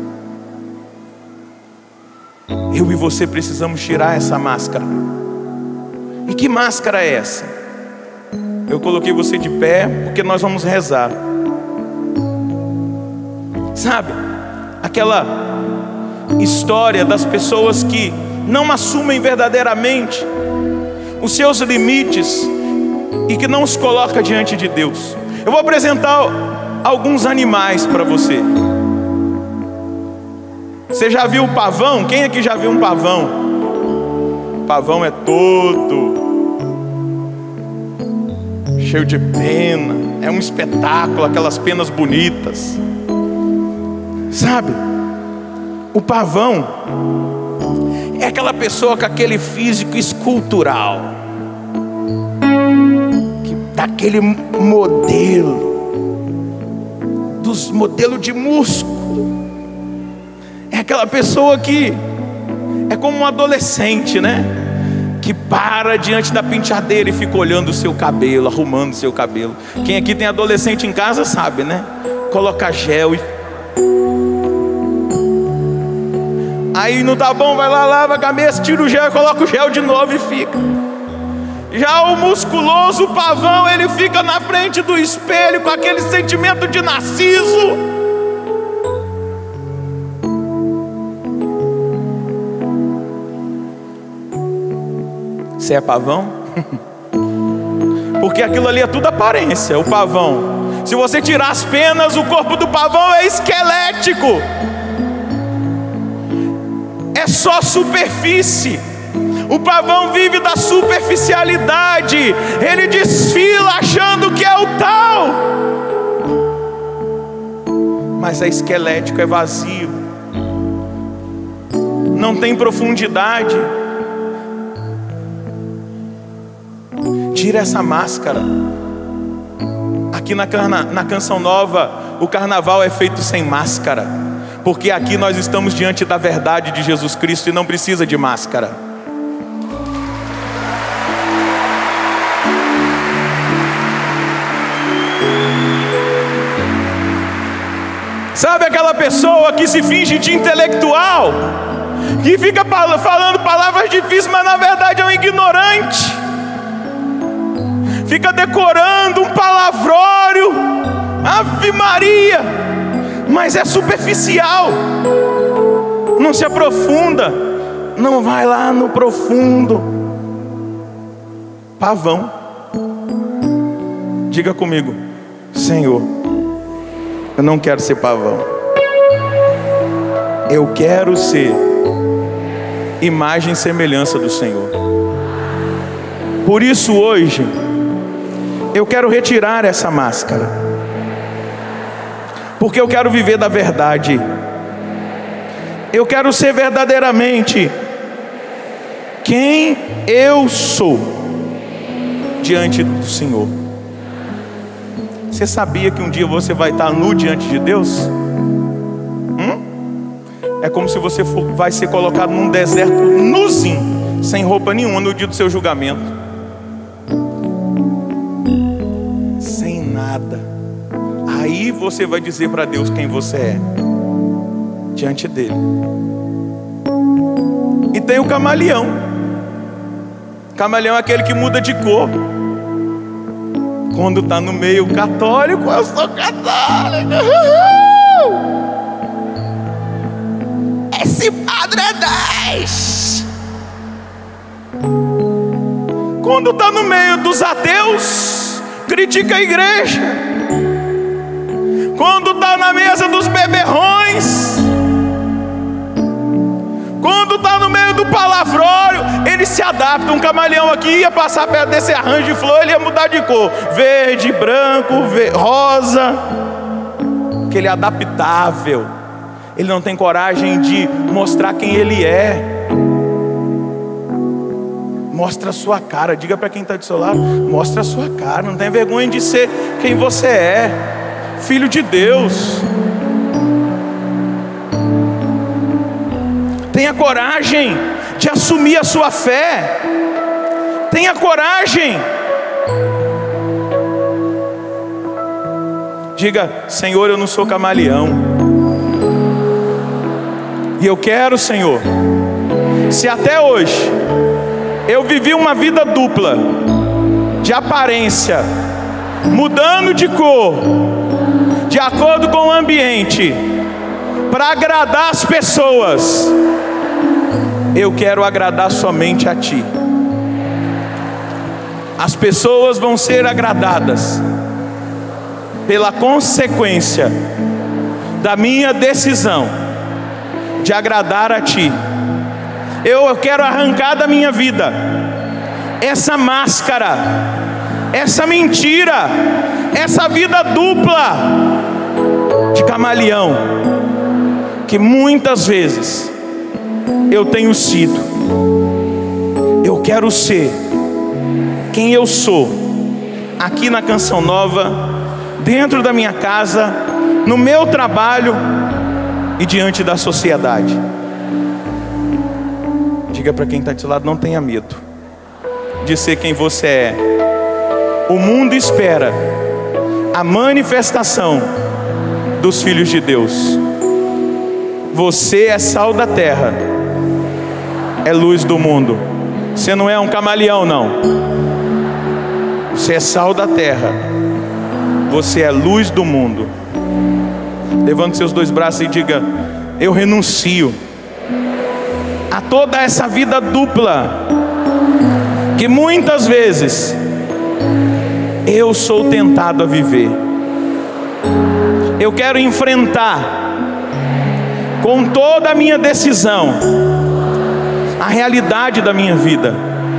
Eu e você precisamos tirar essa máscara. E que máscara é essa? Eu coloquei você de pé porque nós vamos rezar. Sabe, aquela história das pessoas que não assumem verdadeiramente os seus limites e que não os coloca diante de Deus. Eu vou apresentar alguns animais para você. Você já viu o pavão? Quem aqui já viu um pavão? pavão é todo cheio de pena, é um espetáculo, aquelas penas bonitas, sabe? O pavão é aquela pessoa com aquele físico escultural, que, daquele modelo, dos modelos de músculo. É aquela pessoa que é como um adolescente, né? Que para diante da penteadeira e fica olhando o seu cabelo, arrumando o seu cabelo. Quem aqui tem adolescente em casa sabe, né? Coloca gel e... aí não tá bom, vai lá, lava a cabeça, tira o gel, coloca o gel de novo e fica. Já o musculoso, o pavão, ele fica na frente do espelho com aquele sentimento de narciso. Você é pavão? Porque aquilo ali é tudo aparência, o pavão. Se você tirar as penas, o corpo do pavão é esquelético. É só superfície. O pavão vive da superficialidade. Ele desfila achando que é o tal, mas é esquelético, é vazio, não tem profundidade. Tira essa máscara. Aqui na, na Canção Nova, o carnaval é feito sem máscara, porque aqui nós estamos diante da verdade de Jesus Cristo e não precisa de máscara. Sabe aquela pessoa que se finge de intelectual, que fica falando palavras difíceis, mas na verdade é um ignorante? Fica decorando um palavrório, Ave Maria, mas é superficial, não se aprofunda, não vai lá no profundo. Pavão. Diga comigo: Senhor, eu não quero ser pavão, eu quero ser imagem e semelhança do Senhor. Por isso hoje eu quero retirar essa máscara, porque eu quero viver da verdade. Eu quero ser verdadeiramente quem eu sou diante do Senhor. Você sabia que um dia você vai estar nu diante de Deus? Hum? É como se você for, vai ser colocado num deserto nuzinho, sem roupa nenhuma, no dia do seu julgamento. Sem nada. Aí você vai dizer para Deus quem você é diante dele. E tem o camaleão. Camaleão é aquele que muda de cor. Quando está no meio católico, eu sou católico. Esse padre é dez. Quando está no meio dos ateus, critica a igreja. Quando está na mesa dos beberrões, quando está no meio do palavrório, ele se adapta. Um camaleão aqui ia passar perto desse arranjo de flor, ele ia mudar de cor: verde, branco, ver, rosa. Que ele é adaptável. Ele não tem coragem de mostrar quem ele é. Mostra a sua cara. Diga para quem está do seu lado: mostra a sua cara. Não tem vergonha de ser quem você é, filho de Deus. Tenha coragem de assumir a sua fé. Tenha coragem. Diga: Senhor, eu não sou camaleão, e eu quero, Senhor, se até hoje eu vivi uma vida dupla, de aparência, mudando de cor, de acordo com o ambiente, para agradar as pessoas, eu quero agradar somente a Ti. As pessoas vão ser agradadas pela consequência da minha decisão de agradar a Ti. Eu quero arrancar da minha vida essa máscara, essa mentira, essa vida dupla de camaleão que muitas vezes eu tenho sido. Eu quero ser quem eu sou aqui na Canção Nova, dentro da minha casa, no meu trabalho e diante da sociedade. Diga para quem está do seu lado: não tenha medo de ser quem você é. O mundo espera a manifestação dos filhos de Deus. Você é sal da terra, é luz do mundo. Você não é um camaleão, não. Você é sal da terra, você é luz do mundo. Levante seus dois braços e diga: eu renuncio a toda essa vida dupla que muitas vezes eu sou tentado a viver. Eu quero enfrentar com toda a minha decisão a realidade da minha vida.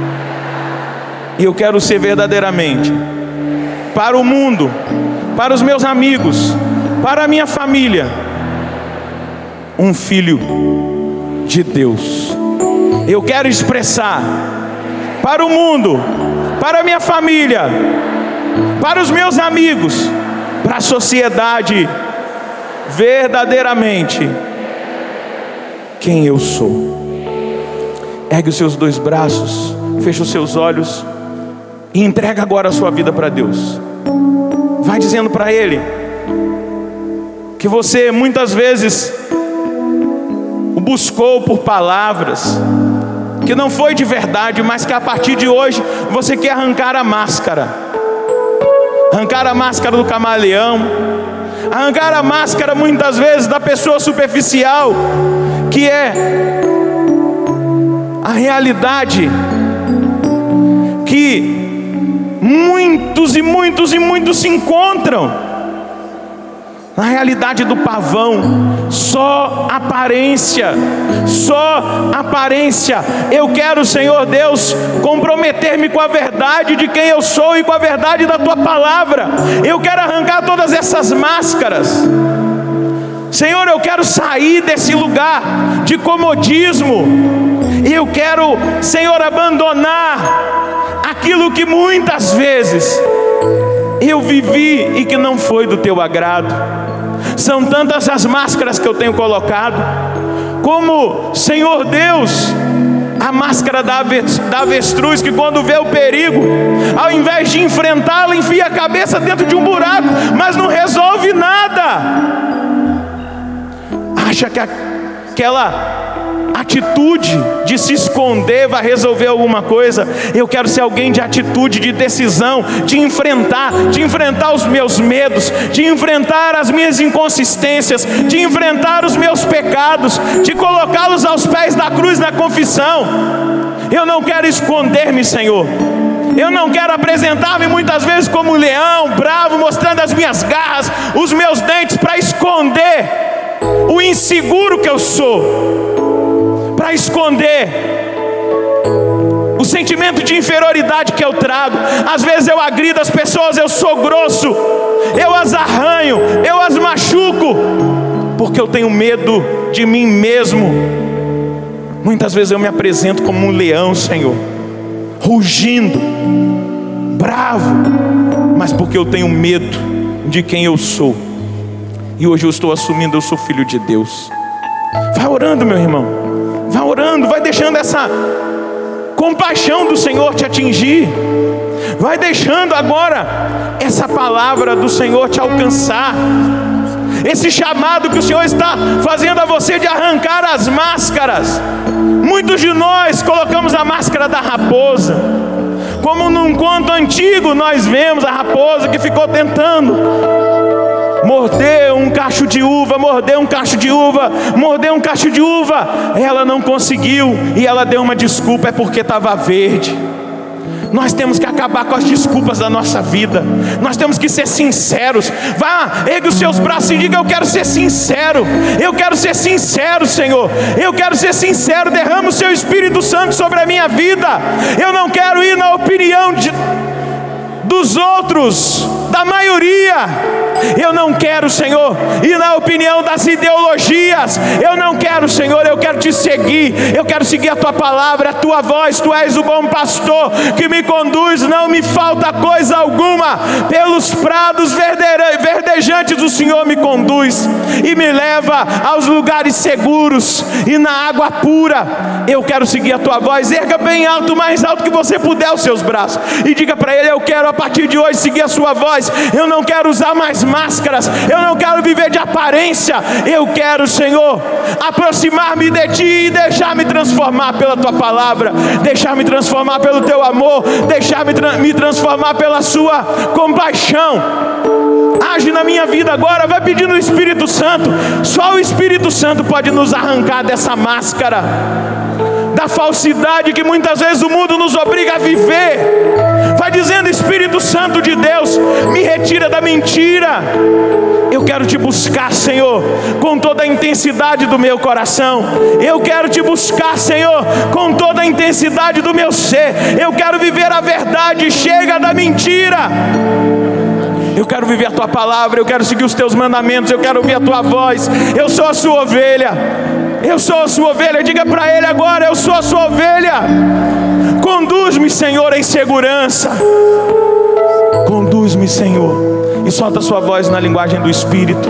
E eu quero ser verdadeiramente, para o mundo, para os meus amigos, para a minha família, um filho de Deus. Eu quero expressar para o mundo, para a minha família, para os meus amigos, para a sociedade, verdadeiramente quem eu sou. Ergue os seus dois braços, feche os seus olhos e entrega agora a sua vida para Deus. Vai dizendo para Ele que você muitas vezes o buscou por palavras que não foi de verdade, mas que a partir de hoje você quer arrancar a máscara, arrancar a máscara do camaleão, arrancar a máscara muitas vezes da pessoa superficial, que é a realidade que muitos e muitos e muitos se encontram. Na realidade do pavão, só aparência, só aparência. Eu quero, Senhor Deus, comprometer-me com a verdade de quem eu sou e com a verdade da Tua palavra. Eu quero arrancar todas essas máscaras. Senhor, eu quero sair desse lugar de comodismo. E eu quero, Senhor, abandonar aquilo que muitas vezes eu vivi e que não foi do Teu agrado. São tantas as máscaras que eu tenho colocado, como, Senhor Deus, a máscara da avestruz, que quando vê o perigo, ao invés de enfrentá-la, enfia a cabeça dentro de um buraco, mas não resolve nada. Acha que aquela atitude de se esconder vai resolver alguma coisa. Eu quero ser alguém de atitude, de decisão, de enfrentar, de enfrentar os meus medos, de enfrentar as minhas inconsistências, de enfrentar os meus pecados, de colocá-los aos pés da cruz na confissão. Eu não quero esconder-me, Senhor. Eu não quero apresentar-me muitas vezes como um leão bravo, mostrando as minhas garras, os meus dentes, para esconder o inseguro que eu sou, para esconder o sentimento de inferioridade que eu trago. Às vezes eu agrido as pessoas, eu sou grosso, eu as arranho, eu as machuco, porque eu tenho medo de mim mesmo. Muitas vezes eu me apresento como um leão, Senhor, rugindo, bravo, mas porque eu tenho medo de quem eu sou. E hoje eu estou assumindo, eu sou filho de Deus. Vai orando, meu irmão, vai orando, vai deixando essa compaixão do Senhor te atingir. Vai deixando agora essa palavra do Senhor te alcançar. Esse chamado que o Senhor está fazendo a você de arrancar as máscaras. Muitos de nós colocamos a máscara da raposa. Como num conto antigo nós vemos a raposa que ficou tentando morder um cacho de uva, morder um cacho de uva, morder um cacho de uva. Ela não conseguiu e ela deu uma desculpa, é porque estava verde. Nós temos que acabar com as desculpas da nossa vida. Nós temos que ser sinceros. Vá, ergue os seus braços e diga: eu quero ser sincero. Eu quero ser sincero, Senhor. Eu quero ser sincero. Derrama o seu Espírito Santo sobre a minha vida. Eu não quero ir na opinião de, dos outros, da maioria. Eu não quero, Senhor, ir na opinião das ideologias. Eu não quero, Senhor, eu quero te seguir. Eu quero seguir a tua palavra, a tua voz. Tu és o bom pastor que me conduz, não me falta coisa alguma. Pelos prados verdejantes o Senhor me conduz e me leva aos lugares seguros e na água pura. Eu quero seguir a tua voz. Erga bem alto, mais alto que você puder os seus braços, e diga para Ele: eu quero a partir de hoje seguir a sua voz. Eu não quero usar mais máscaras, eu não quero viver de aparência. Eu quero, Senhor, aproximar-me de Ti e deixar-me transformar pela Tua palavra, deixar-me transformar pelo Teu amor, deixar-me tra- me transformar pela Sua compaixão. Age na minha vida agora. Vai pedindo o Espírito Santo. Só o Espírito Santo pode nos arrancar dessa máscara, da falsidade que muitas vezes o mundo nos obriga a viver. Vai dizendo: Espírito Santo de Deus, me retira da mentira. Eu quero te buscar, Senhor, com toda a intensidade do meu coração. Eu quero te buscar, Senhor, com toda a intensidade do meu ser. Eu quero viver a verdade. Chega da mentira. Eu quero viver a tua palavra. Eu quero seguir os teus mandamentos. Eu quero ouvir a tua voz. Eu sou a sua ovelha. Eu sou a sua ovelha. Diga para Ele agora: eu sou a sua ovelha. Conduz-me, Senhor, em segurança. Conduz-me, Senhor. E solta a sua voz na linguagem do Espírito.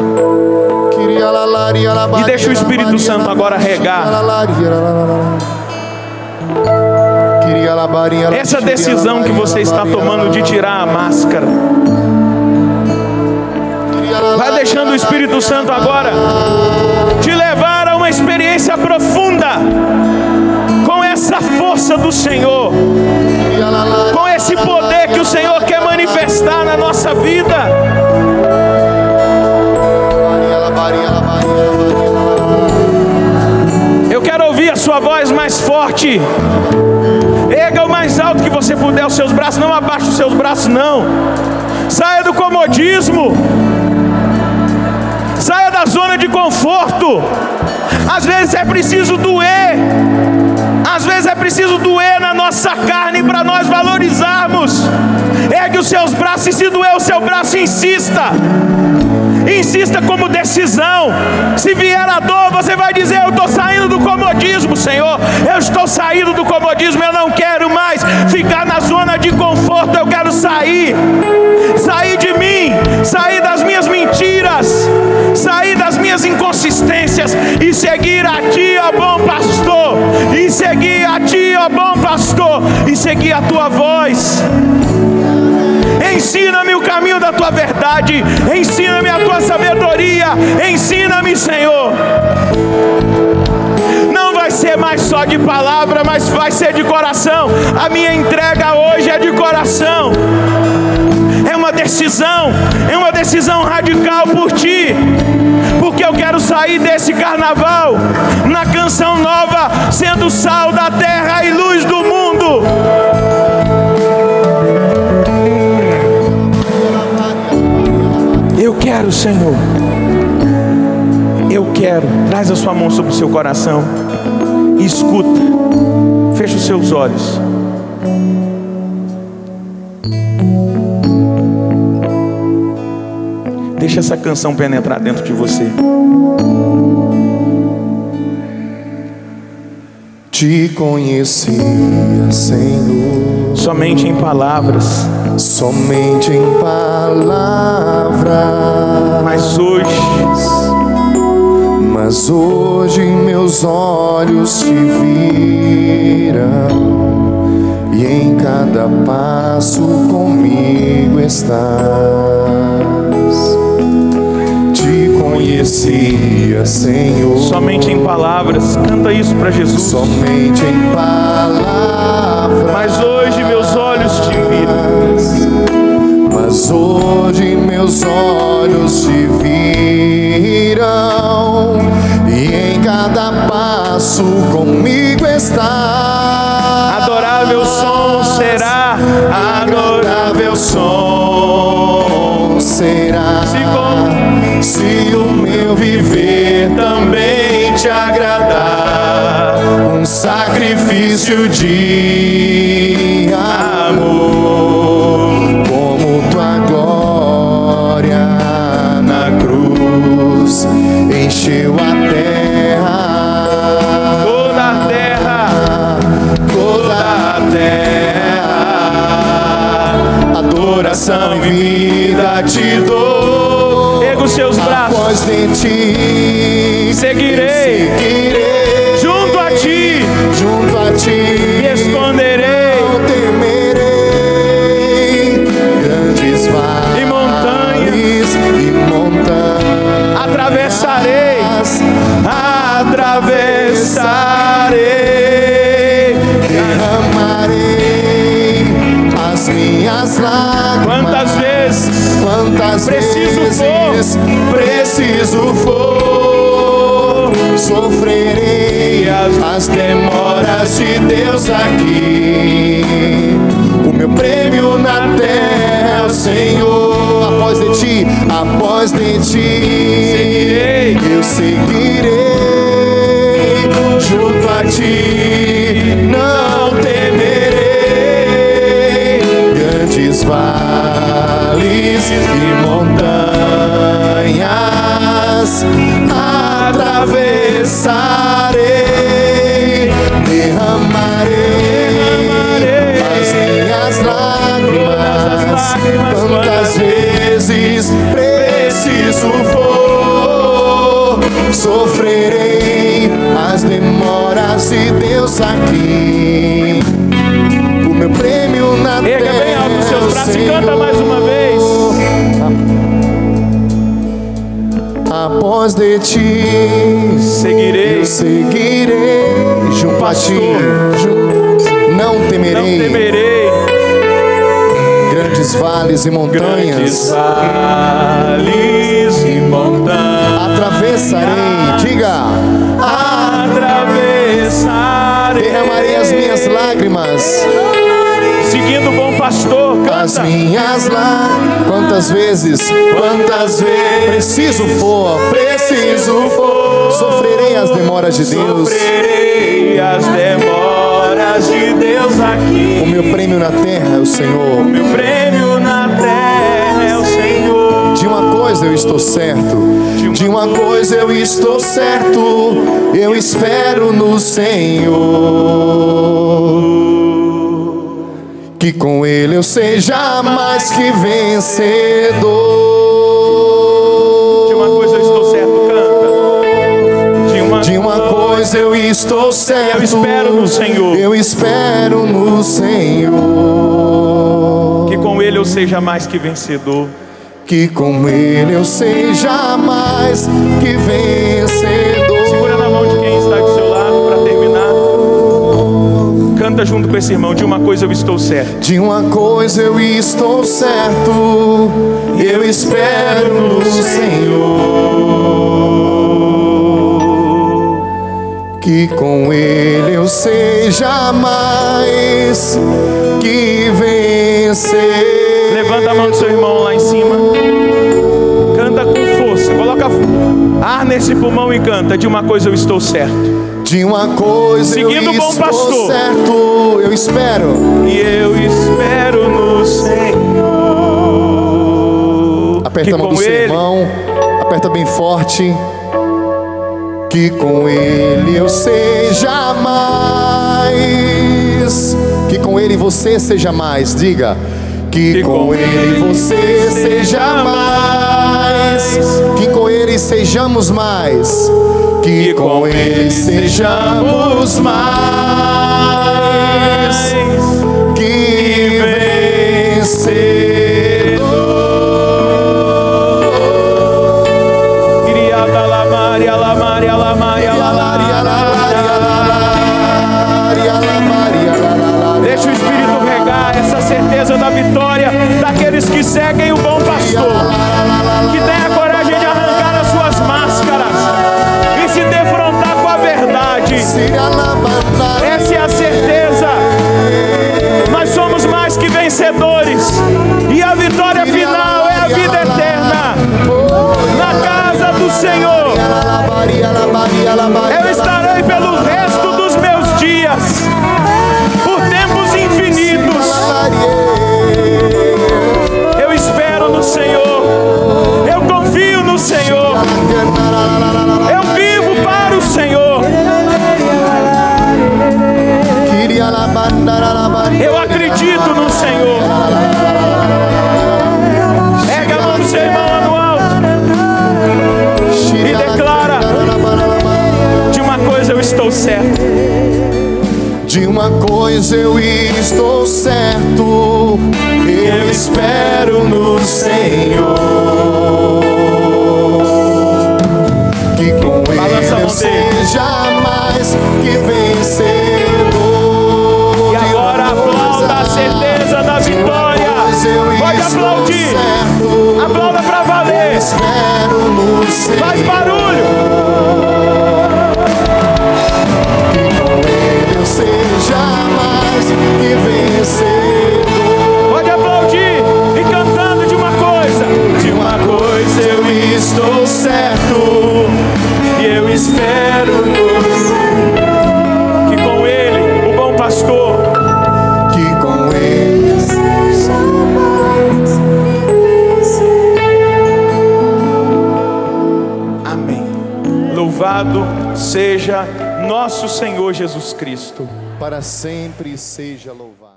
E deixa o Espírito Santo agora regar essa decisão que você está tomando de tirar a máscara. Vai deixando o Espírito Santo agora te levar a uma experiência profunda com essa força do Senhor, com esse poder que o Senhor quer manifestar na nossa vida. Eu quero ouvir a sua voz mais forte. Erga o mais alto que você puder os seus braços. Não abaixe os seus braços, não. Saia do comodismo. Saia da zona de conforto. Às vezes é preciso doer. Às vezes é preciso doer na nossa carne para nós valorizarmos. Ergue os seus braços, e se doer o seu braço, insista. Insista como decisão. Se vier a dor, você vai dizer: eu estou saindo do comodismo, Senhor. Eu estou saindo do comodismo. Eu não quero mais ficar na zona de conforto. Eu quero sair. Sair de mim. Sair das minhas mentiras. Sair das minhas inconsistências. E seguir a Ti, ó bom pastor. E seguir a Ti, ó bom pastor. E seguir a Tua voz. Ensina-me o caminho da Tua verdade. Ensina-me a Tua sabedoria. Ensina-me, Senhor. Não vai ser mais só de palavra, mas vai ser de coração. A minha entrega hoje é de coração. É uma decisão. É uma decisão radical por Ti. Porque eu quero sair desse carnaval na canção nova, sendo sal da terra e luz do mundo. Eu quero, Senhor. Eu quero. Traz a sua mão sobre o seu coração e escuta. Fecha os seus olhos. Deixa essa canção penetrar dentro de você. Te conhecia, Senhor, somente em palavras, somente em palavras. Mas hoje, mas hoje meus olhos te viram, e em cada passo comigo estás. Te conhecia, Senhor, somente em palavras. Canta isso para Jesus. Somente em palavras. Mas hoje meus olhos te viram. Mas hoje meus olhos te viram, e em cada passo comigo está. Adorável som será meu viver também te agradar, um sacrifício de amor, como tua glória na cruz encheu a terra, toda a terra, toda a terra, adoração e vida te dou. erga os seus braços, Após de ti seguirei, eu seguirei, junto a ti junto a ti me esconderei, não temerei, grandes vales e montanhas e montanhas atravessarei, atravessarei. derramarei as minhas lágrimas. Quantas vezes Quantas preciso vezes for, preciso for, sofrerei as demoras de Deus aqui. O meu prêmio na terra é o Senhor. Após de ti, após de ti, seguirei, eu seguirei junto a ti, não temerei grandes vales e montanhas atravessarei, derramarei as minhas lágrimas. Quantas vezes preciso for, sofrerei as demoras de Deus aqui. O meu prêmio na terra. erga bem alto os seus braços e canta mais uma vez. Após de ti Seguirei, eu seguirei junto a ti, junto- não não temerei temerei, grandes vales e grandes montanhas. vales e montanhas Atravessarei, diga, atravessarei, derramarei as minhas lágrimas, seguindo o bom pastor, as canta. minhas lágrimas. Quantas vezes, quantas vezes preciso for, preciso for, sofrerei as demoras de Deus. Sofrerei as demoras de Deus aqui. O meu prêmio na terra é o Senhor. Meu prêmio na terra é o Senhor. De uma coisa eu estou certo, de uma coisa eu estou certo, eu espero no Senhor, que com Ele eu seja mais que vencedor. De uma coisa eu estou certo, canta. De uma, De uma coisa eu estou certo, eu espero no Senhor. eu espero no Senhor, Que com Ele eu seja mais que vencedor. que com Ele eu seja mais que vencedor. Segura na mão de quem está do seu lado para terminar. Canta junto com esse irmão. De uma coisa eu estou certo. De uma coisa eu estou certo, eu espero no Senhor, que com Ele eu seja mais que vencer. Levanta a mão do seu irmão lá em cima. Canta com força. Coloca ar nesse pulmão e canta. De uma coisa eu estou certo. De uma coisa Seguindo eu o bom estou pastor. certo, eu espero. E eu espero no Senhor. Aperta Que a mão do com seu Ele irmão, aperta bem forte. Que com Ele eu seja mais, que com Ele você seja mais, diga. Que, Que com com Ele você seja mais, que com Ele sejamos mais, que com Ele sejamos mais que vencedor. Criada la Maria, la Maria, la Maria, la Deixa o Espírito regar essa certeza da vitória daqueles que seguem o bom pastor, que tem a coragem de arrancar as suas máscaras e se defrontar com a verdade. Essa é a certeza. Nós somos mais que vencedores, e Eu estarei pelo resto dos meus dias, por tempos infinitos. Eu espero no Senhor, eu confio no Senhor, eu vivo para o Senhor. Eu acredito no Senhor. Erga a mão do seu irmão lá no alto e declara: de uma coisa eu estou certo. De uma coisa eu estou certo, eu espero no Senhor, que com Ele eu seja mais que vencedor. E agora aplauda a certeza da vitória. Pode aplaudir, aplauda pra valer. Faz barulho. Que vencedor. Pode aplaudir e cantando de uma coisa. De uma coisa eu estou certo, e eu espero no Senhor, que com Ele, o bom pastor, que com Ele seja mais. amém. Louvado seja nosso Senhor Jesus Cristo. Para sempre seja louvado.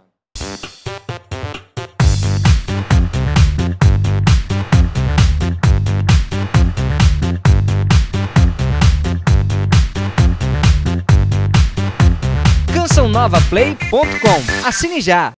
canção nova play ponto com. Assine já!